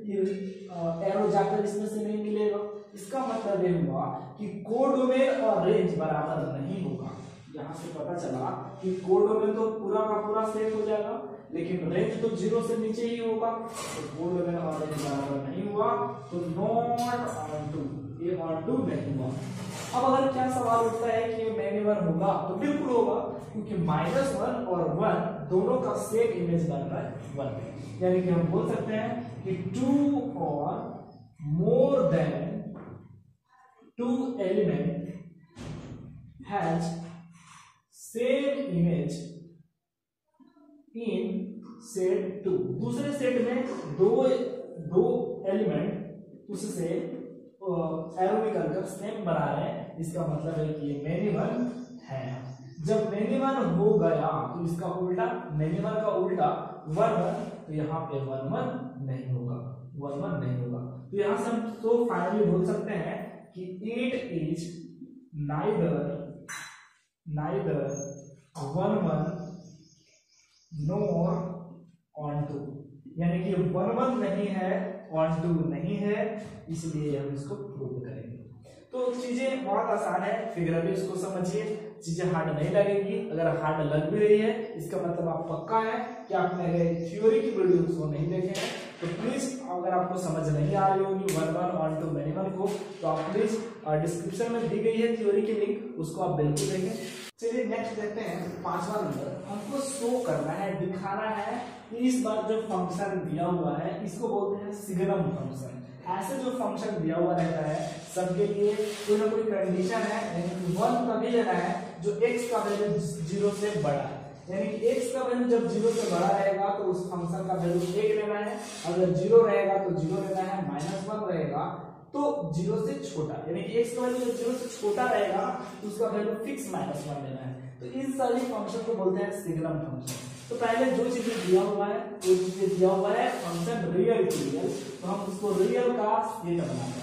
भी एरो जाकर इसमें से नहीं मिलेगा। इसका मतलब ये हुआ कि कोडोमेन और रेंज बराबर नहीं होगा। यहाँ से पता चला कि कोडोमेन तो पूरा का पूरा सेट हो जाएगा, लेकिन रेंज तो जीरो से नीचे ही होगा, तो कोडोमेन और रेंज बराबर नहीं हुआ, तो नॉट ऑन टू, ये ऑन टू नहीं हुआ। अब अगर क्या सवाल उठता है कि ये मैनी वन होगा, तो बिल्कुल होगा, क्योंकि माइनस वन और वन दोनों का सेम इमेज बन रहा है वन, यानी कि हम बोल सकते हैं कि टू और more than two element has same image in set two। दूसरे सेट में दो दो एलिमेंट उससे एरो निकलकर सेम बना रहे हैं, इसका मतलब है कि ये मैनी वन है। जब मैनी वन हो गया तो इसका उल्टा, मैनी वन का उल्टा वन वन, तो यहाँ पे वन वन नहीं होगा, वन वन नहीं होगा। तो यहाँ से हम तो फाइनली बोल सकते हैं कि it is neither neither one one nor on to, यानी कि वन वन नहीं है on टू नहीं है, इसलिए हम इसको प्रूव करेंगे। तो चीजें बहुत आसान है, फिगरली इसको समझिए, चीजें हार्ड नहीं लगेगी। अगर हार्ड लग भी रही है इसका मतलब आप पक्का है कि आपने थ्योरी की वीडियोस को नहीं देखे हैं। तो प्लीज अगर आपको समझ नहीं आ रही होगी one one onto many one को, तो आप प्लीज डिस्क्रिप्शन में दी गई है थ्योरी की लिंक, उसको आप बिल्कुल देखें। चलिए नेक्स्ट देखते हैं पांचवा नंबर। हमको शो करना है, दिखाना है कि इस बार जो फंक्शन दिया हुआ है इसको बोलते हैं सिग्नम फंक्शन। ऐसे जो फंक्शन दिया हुआ रहता है सबके लिए कोई ना कोई कंडीशन है, यानी वन तभी लेना है जो x का वैल्यू जीरो से बड़ा है, यानी कि x का वैल्यू जब जीरो से बड़ा रहेगा तो उस फंक्शन का वैल्यू एक लेना है, अगर जीरो रहेगा तो जीरो लेना है, माइनस वन रहेगा तो जीरो से छोटा, यानी कि x का वैल्यू जब जीरो से छोटा रहेगा तो उसका वैल्यू फिक्स माइनस वन लेना है। तो इन सारी फंक्शन को बोलते हैं सिग्नम फंक्शन। तो पहले जो चीजें दिया हुआ है वो चीजें दिया हुआ है फंक्शन रियल टू रियल, तो हम उसको रियल का सेट बनाते हैं।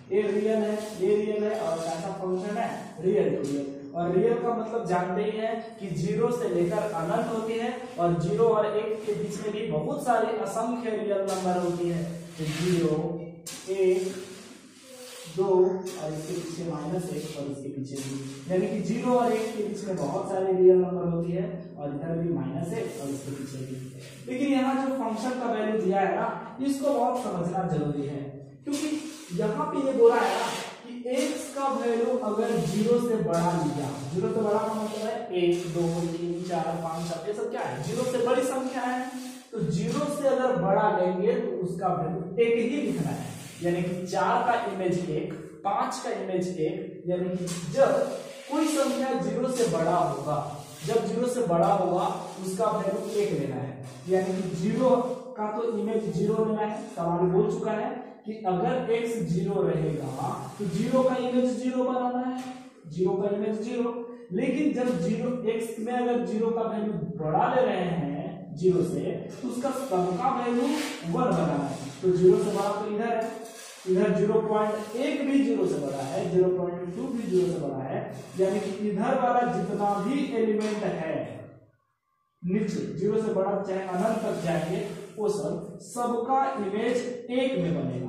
ए रियल है, ये रियल है और ऐसा फंक्शन है रियल टू रियल। और रियल का मतलब जानते ही है कि जीरो से लेकर अनंत होती है और जीरो और एक के बीच में भी बहुत सारी असंख्य रियल नंबर होती है। तो जीरो, एक, दो और इसके पीछे माइनस एक और इसके पीछे भी, यानी कि जीरो और एक के बीच में बहुत सारे रियल नंबर होती है और इधर भी माइनस एक और इसके पीछे भी। लेकिन यहाँ जो फंक्शन का वैल्यू दिया है ना, इसको बहुत समझना जरूरी है, क्योंकि यहाँ पे ये बोला है ना कि x का वैल्यू अगर जीरो से बड़ा लिया, जीरो से बड़ा का मतलब है एक, दो, तीन, चार, पाँच, सात, ये सब क्या है, जीरो से बड़ी संख्या है। तो जीरो से अगर बड़ा लेंगे तो उसका वैल्यू एक ही लिखना है, यानी कि चार का इमेज एक, पांच का इमेज एक, यानी कि जब कोई संख्या जीरो से बड़ा होगा, जब जीरो से बड़ा होगा उसका वैल्यू एक लेना है, यानी कि जीरो का तो इमेज जीरो लेना है। सवाल बोल चुका है कि अगर x जीरो रहेगा तो जीरो का इमेज जीरो बनाना है, जीरो का इमेज जीरो। लेकिन जब जीरो x में अगर जीरो का वैल्यू बढ़ा ले रहे हैं जीरो से, तो उसका सबका वैल्यू वन बनाना है। तो जीरो से बड़ा तो इधर है, इधर जीरो पॉइंट एक भी जीरो से बड़ा है, जीरो पॉइंट टू भी जीरो से बड़ा है, यानी कि इधर वाला जितना भी एलिमेंट है नीचे जीरो से बड़ा चाहे अनंत तक जाएंगे, वो सब सबका इमेज एक में बनेगा,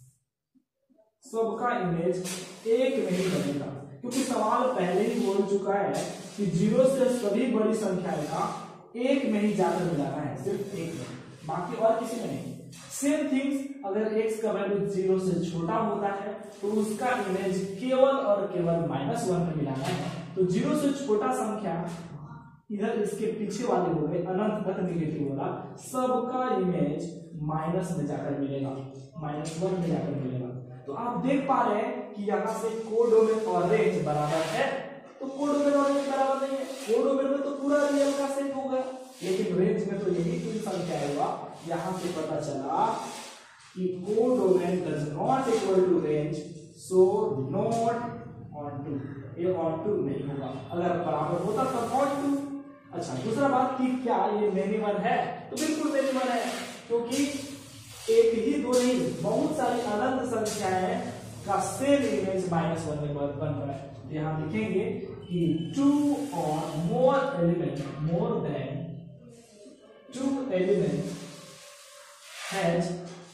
सबका इमेज एक में ही बनेगा। क्योंकि सवाल पहले ही बोल चुका है कि जीरो से सभी बड़ी संख्याएं का एक में ही जाकर मिलाना है, सिर्फ एक में, बाकी और किसी में नहीं। सेम थिंग्स अगर x का वैल्यू जीरो से छोटा होता है तो उसका इमेज केवल और केवल माइनस वन में मिलाना है। तो जीरो से छोटा संख्या इधर इसके पीछे वाले हो गए अनंत तक निगेटिव वाला, सबका इमेज माइनस में जाकर मिलेगा, माइनस वन में जाकर मिलेगा। तो आप देख पा रहे हैं कि यहाँ से कोडोमेन और रेंज बराबर है, तो कोडोमेन और रेंज बराबर नहीं है। कोडोमेन में तो पूरा रियल का सेट हो गया, लेकिन रेंज में तो यही कोई संख्या होगा। यहाँ से पता चला कि codomain does not equal to range, so not onto, ये ऑन टू नहीं होगा। अगर बराबर होता तब ऑन टू। अच्छा, दूसरा बात कि क्या ये मिनिमम है, तो बिल्कुल मिनिमम है, क्योंकि एक ही दो नहीं बहुत सारी अनंत संख्याएं का सेम इमेज माइनस वन में बन रहा है। तो यहाँ लिखेंगे कि टू और more element, more than two element has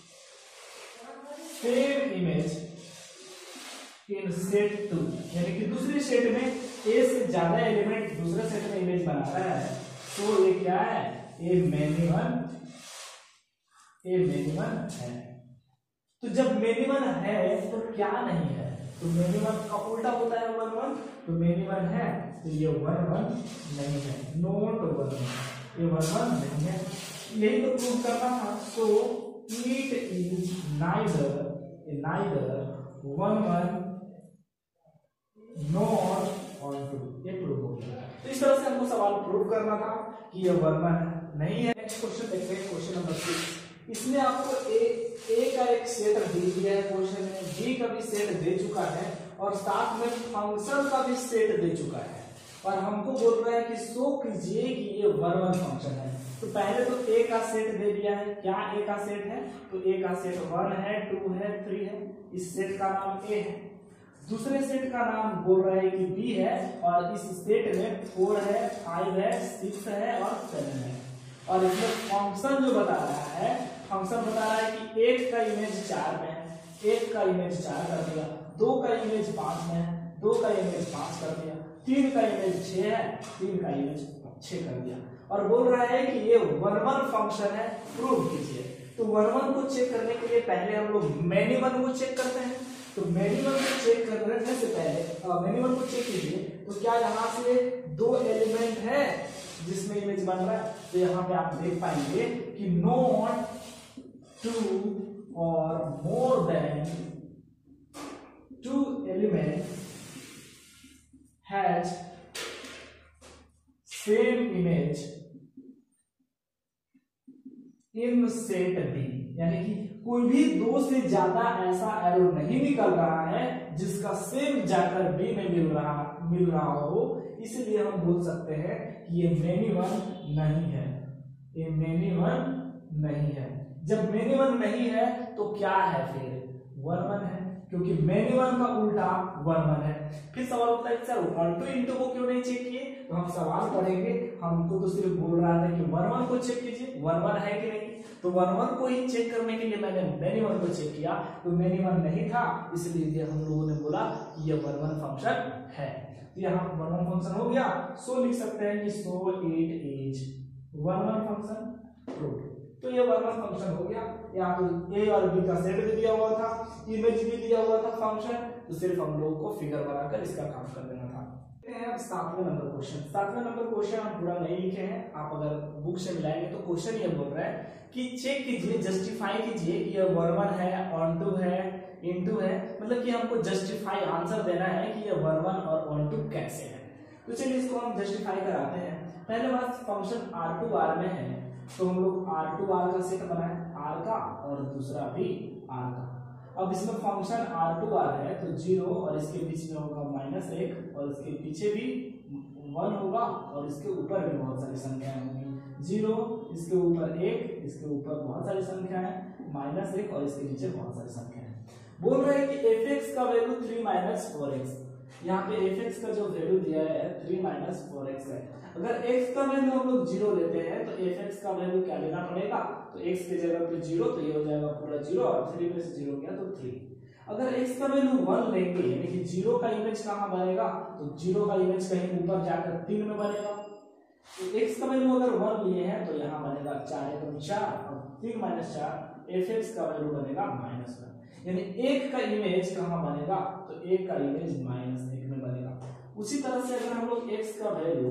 same image in set two, यानी कि दूसरी सेट में ए से ज्यादा एलिमेंट दूसरे सेट में इमेज बना रहा है, तो ये क्या है, ए मिनिमम, ए मिनिमम है। तो जब मिनिमम है तो क्या नहीं है, तो मिनिमम का उल्टा होता है वन वन, तो मिनिमम है तो ये वन वन नहीं है, नोट वन वन, ये वन वन नहीं है। यही तो प्रूव करना था। So it is neither, neither one one not onto, ये प्रूव हो गया। तो इस तरह से हमको सवाल प्रूव करना था कि ये वन वन नहीं है। नेक्स्ट क्वेश्चन देखते हैं, क्वेश्चन नंबर सिक्स। इसमें आपको ए, ए का एक सेट दे दिया है क्वेश्चन में, बी का भी सेट दे चुका है और साथ में फंक्शन का भी सेट दे चुका है, और हमको बोल रहा है कि शो कीजिए कि ये वन वन फंक्शन है। तो पहले तो ए का सेट दे दिया है, क्या ए का सेट है, तो ए का सेट वन है, टू है, थ्री है, इस सेट का नाम ए है। दूसरे सेट का नाम बोल रहा है कि बी है, और इस सेट में फोर है, फाइव है, सिक्स है और सेवन है। और इसमें फंक्शन जो बता रहा है, फंक्शन बता रहा है कि एक का इमेज चार में है, एक का इमेज चार कर दिया, दो का इमेज पांच में है, दो का इमेज पांच कर दिया, तीन का इमेज छह है, तीन का इमेज छह कर दिया, और बोल रहा है कि ये वन वन फंक्शन है, प्रूव कीजिए। तो वन वन को चेक करने के लिए पहले हम लोग मिनिमम को चेक करते हैं। तो मिनिमम को चेक करने से पहले मिनिमम को चेक कीजिए, तो क्या यहाँ से दो एलिमेंट है जिसमें इमेज बन रहा है, तो यहाँ पे आप देख पाएंगे कि नॉट टू और more than two element has same image in set B, यानी कि कोई भी दो से ज्यादा ऐसा एरो नहीं निकल रहा है जिसका सेम जाकर बी में मिल रहा मिल रहा हो, इसलिए हम बोल सकते हैं कि ये मिनिमम नहीं है, ये मिनिमम नहीं है। जब मिनिमम नहीं है तो क्या है, फिर वन वन है। क्योंकि मेनी वन का उल्टा वन वन है। फिर सवाल होता है सर वन टू इंटू को क्यों नहीं चेक किए, तो हम सवाल पढ़ेंगे, हमको तो सिर्फ बोल रहा था कि वन वन को चेक कीजिए, वन वन है कि नहीं, तो वन वन को ही चेक करने के लिए मैंने मेनी वन को चेक किया, तो मेनी वन नहीं था, इसलिए हम लोगों ने बोला कि ये वन वन फंक्शन है। तो यहाँ वन वन फंक्शन हो गया, सो लिख सकते हैं कि so it is one one function proved. तो ये वन वन फंक्शन हो गया। यहाँ पे ए और बी का सेट भी दिया हुआ था, इमेज भी दिया हुआ था फंक्शन, तो सिर्फ हम लोगों को फिगर बनाकर इसका काम कर देना था। अब सातवें नंबर क्वेश्चन, सातवें नंबर क्वेश्चन हम पूरा नहीं लिखे हैं, आप अगर बुक से मिलाएंगे तो क्वेश्चन ये बोल रहा है कि चेक कीजिए, जस्टिफाई कीजिए ये वन वन है, ऑन टू है, इनटू है, मतलब कि हमको जस्टिफाई आंसर देना है कि ये वन वन और ऑन टू कैसे है। तो चलिए इसको हम जस्टिफाई कराते हैं। पहले बात फंक्शन आर टू आर में है, तो हम लोग आर टू आर का सेट बनाए, आर का और दूसरा भी आर का। अब इसमें फंक्शन आर टू आर है, तो जीरो और इसके बीच में होगा माइनस एक, और इसके पीछे भी वन होगा, और इसके ऊपर भी बहुत सारी संख्याएं होंगी, जीरो, इसके ऊपर एक, इसके ऊपर बहुत सारी संख्याएं, माइनस एक, और इसके नीचे बहुत सारी संख्याएं। बोल रहे हैं कि एफ एक्स का value three minus four x, यहाँ पे एफ एक्स का जो वैल्यू दिया है थ्री माइनस फोर एक्स है। अगर x का वैल्यू हम लोग जीरो लेते हैं तो एफ एक्स का वैल्यू क्या लेना पड़ेगा, तो x के जगह पे जीरो, तो ये हो जाएगा पूरा जीरो, और थ्री में से जीरो गया तो थ्री। अगर x का वैल्यू वन लेंगे, यानी कि जीरो का इमेज कहाँ बनेगा, तो जीरो का इमेज कहीं ऊपर जाकर तीन में बनेगा। तो x का वैल्यू अगर वन लिए हैं तो यहाँ बनेगा चार एकम चार, और तीन माइनस चार, एफ एक्स का वैल्यू बनेगा माइनस वन, यानी एक का इमेज कहाँ बनेगा, तो एक का इमेज माइनस एक में बनेगा। उसी तरह से अगर हम लोग x का वैल्यू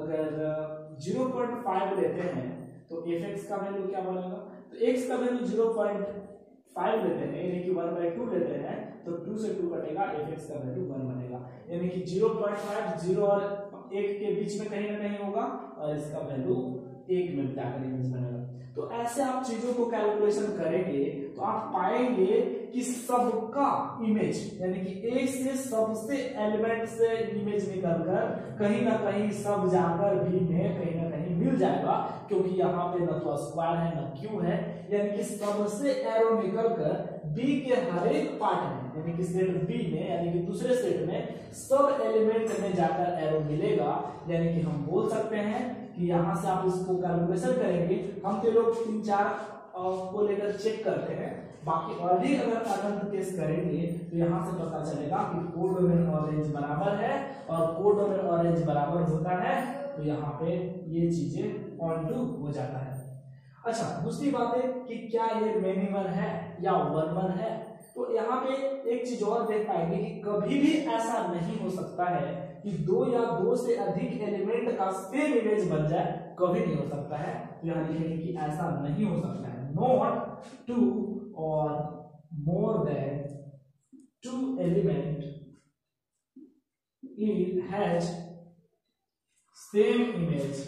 अगर जीरो पॉइंट फाइव लेते हैं तो एफ एक्स का वैल्यू क्या बनेगा, तो x का वैल्यू जीरो पॉइंट फाइव लेते हैं, यानी कि वन बाई टू लेते हैं, तो टू से टू कटेगा, एफ एक्स का वैल्यू वन बनेगा, यानी कि जीरो पॉइंट फाइव जीरो और एक के बीच में कहीं ना कहीं होगा, और इसका वैल्यू एक में जाकर इमेज बनेगा। तो ऐसे आप चीजों को कैलकुलेशन करेंगे तो आप पाएंगे कि सबका इमेज, यानी कि एक से सबसे एलिमेंट से इमेज निकलकर कहीं ना कहीं सब जाकर बी में कहीं ना कहीं मिल जाएगा, क्योंकि यहाँ पे न तो स्क्वायर है न क्यू है, यानी कि सबसे एरो निकलकर बी के हर एक पार्ट में, यानी कि सेट बी में, यानी कि दूसरे सेट में सब एलिमेंट में जाकर एरो मिलेगा। यानी कि हम बोल सकते हैं कि यहाँ से आप इसको कैलकुलेशन करेंगे, हम तो लोग तीन चार को लेकर चेक करते हैं, बाकी और भी अगर अनंत केस करेंगे तो यहाँ से पता चलेगा कि कोडोमेन ऑरेंज बराबर है, और कोडोमेन ऑरेंज बराबर होता है, तो यहाँ पे ये चीजें ऑन टू हो जाता है। अच्छा, दूसरी बात है कि क्या ये मेनी वन है या वन वन है, तो यहाँ पे एक चीज और देख पाएंगे कि कभी भी ऐसा नहीं हो सकता है कि दो या दो से अधिक एलिमेंट का सेम इमेज बन जाए, कभी नहीं हो सकता है। तो यहाँ लिखेंगे कि ऐसा नहीं हो सकता है, नॉट टू और more than two element in has same image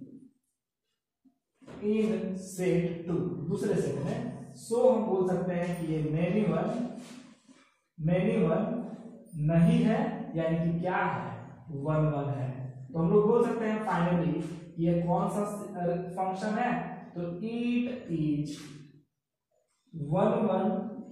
in set two, दूसरे सेट में। सो हम बोल सकते हैं कि ये मेनी वन मेनी वन नहीं है, यानी कि क्या है, वन वन है। तो हम लोग बोल सकते हैं फाइनली ये कौन सा फंक्शन है, तो it is one one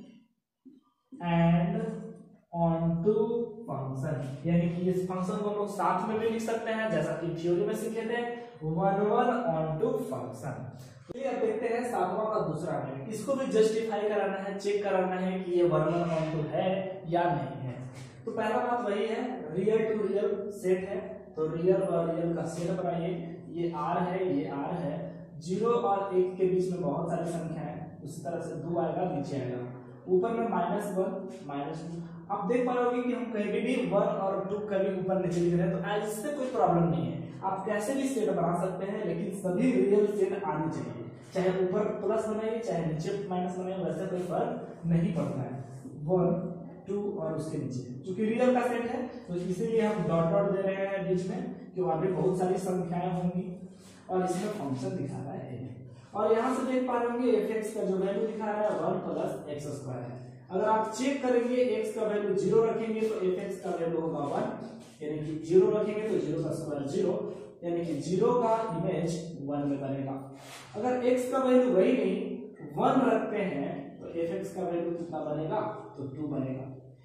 and onto function, यानी कि इस फंक्शन को हम लोग साथ में भी लिख सकते हैं, जैसा कि थ्योरी में सीखे थे, one one onto function. तो ये देखते हैं सातवां का दूसरा है, इसको भी जस्टिफाई कराना है, चेक कराना है कि ये वन वन ऑन टू है या नहीं है। तो पहला बात वही है, रियल टू रियल सेट है, तो रियल और रियल का सेट बनाइए, ये आर है, ये आर है, जीरो और एक के बीच में बहुत सारी संख्या है, उसी तरह से दो आएगा, नीचे आएगा, ऊपर में माइनस वन माइनस टू। आप देख पा रहे होंगे कि हम कहीं भी वन और टू कभी ऊपर नीचे लिख रहे हैं, तो इससे कोई प्रॉब्लम नहीं है, आप कैसे भी सेट बना सकते हैं, लेकिन सभी रियल सेट आनी चाहिए, चाहे ऊपर प्लस बनाइए चाहे नीचे माइनस बनाइए, वैसे कोई फर्क नहीं पड़ता है। वन टू और उसके नीचे, क्योंकि रियल का सेट है तो इसीलिए हम डॉट डॉट दे रहे हैं बीच में, कि वहां पे बहुत सारी संख्याएं होंगी, और इसमें फंक्शन दिखा रहा है, और यहाँ से देख पा रहे होंगे एफ एक्स का जो वैल्यू दिखा रहा है वन प्लस एक्स स्क्वायर है। अगर आप चेक करेंगे एक्स का वैल्यू जीरो रखेंगे तो एफ एक्स का वैल्यू होगा वन, यानी कि जीरो रखेंगे तो जीरो का स्क्वायर जीरो, यानी कि जीरो का इमेज वन में बनेगा। अगर एक्स का वैल्यू वही नहीं वन रखते हैं तो एफ एक्स का वैल्यू कितना बनेगा, तो टू बनेगा।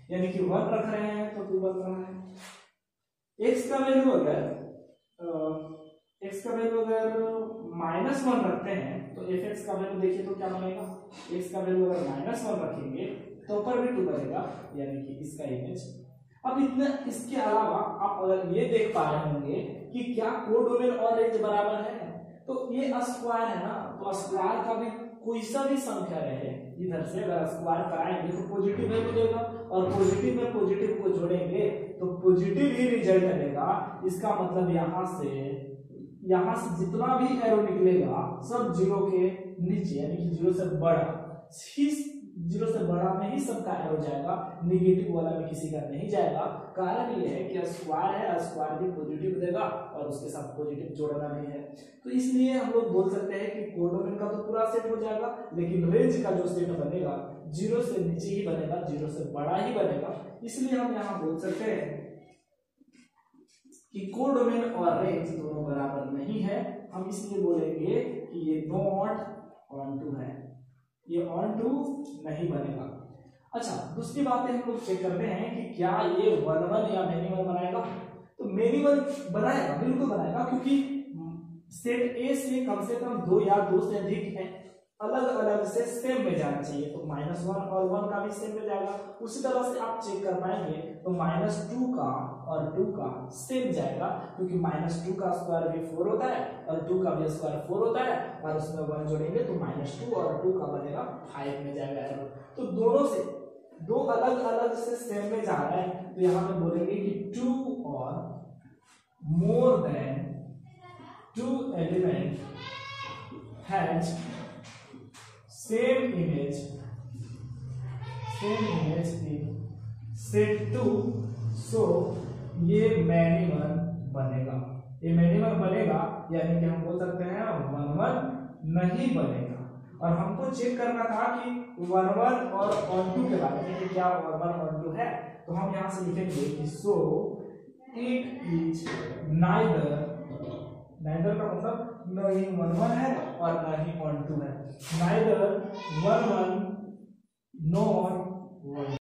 यानी कि वन रख रहे हैं तो टू बन रहा है। एक्स का वैल्यू अगर एक्स का वैल्यू अगर माइनस वन रखते हैं तो एफ एक्स का वैल्यू देखिए तो क्या बनेगा, एक्स का वैल्यू अगर माइनस वन रखेंगे तो ऊपर भी टू बनेगा, यानी कि इसका इमेज। अब इतना इसके अलावा आप अगर ये देख पा रहे होंगे कि क्या कोडोमेन और रेंज बराबर है, तो ये स्क्वायर है ना, तो स्क्वायर का भी कोई सा भी संख्या रहे इधर से अगर स्क्वायर कराएंगे तो पॉजिटिव वैल्यू देगा, और पॉजिटिव में पॉजिटिव को जोड़ेंगे तो पॉजिटिव ही रिजल्ट देगा। इसका मतलब यहाँ से यहाँ से जितना भी एरो निकलेगा सब जीरो के नीचे, यानी कि जीरो से बड़ा, जीरो से बड़ा में ही सबका एरो जाएगा, निगेटिव वाला में किसी का नहीं जाएगा। कारण ये है कि स्क्वायर है, स्क्वायर भी पॉजिटिव देगा और उसके साथ पॉजिटिव जोड़ना भी है, तो इसलिए हम लोग बोल सकते हैं कि कोडोमेन का तो पूरा सेट हो जाएगा, लेकिन रेंज का जो सेट बनेगा जीरो से नीचे ही बनेगा, जीरो से बड़ा ही बनेगा। इसलिए हम यहाँ बोल सकते हैं कि कोडोमेन और रेंज दोनों बराबर नहीं है। हम इसलिए बोलेंगे कि ये नॉट ऑन टू है, ये ऑन टू नहीं बनेगा। अच्छा, दूसरी बातें हम लोग चेक करते हैं कि क्या ये वन वन या मिनिमम बनाएगा, तो मिनिमम बनाएगा, बिल्कुल बनाएगा, क्योंकि सेट ए से कम से कम दो या दो से अधिक है अलग अलग से सेम में जाना चाहिए, तो माइनस वन और वन का भी सेम में जाएगा। उसी तरह से आप चेक कर पाएंगे तो माइनस टू का और टू का सेम जाएगा, क्योंकि माइनस टू का स्क्वायर भी फोर होता है और टू का भी स्क्वायर फोर होता है, और उसमें वन जोड़ेंगे तो माइनस टू और टू का बनेगा फाइव में जाएगा एरो। तो दोनों से दो अलग अलग से सेम में जा रहा है, तो यहाँ पे बोलेंगे कि टू और more than two element has same image same image in set two, so ये मिनिमम बनेगा, ये मिनिमम बनेगा, यानी कि हम बोल सकते हैं वन वन नहीं बनेगा। और हमको चेक करना था कि वन वन और ऑन टू के बारे में कि क्या वन वन ऑन टू है, तो हम यहाँ से लिखेंगे कि so it is neither, neither का मतलब न ही वन वन है और न ही ऑन टू है, neither one one nor one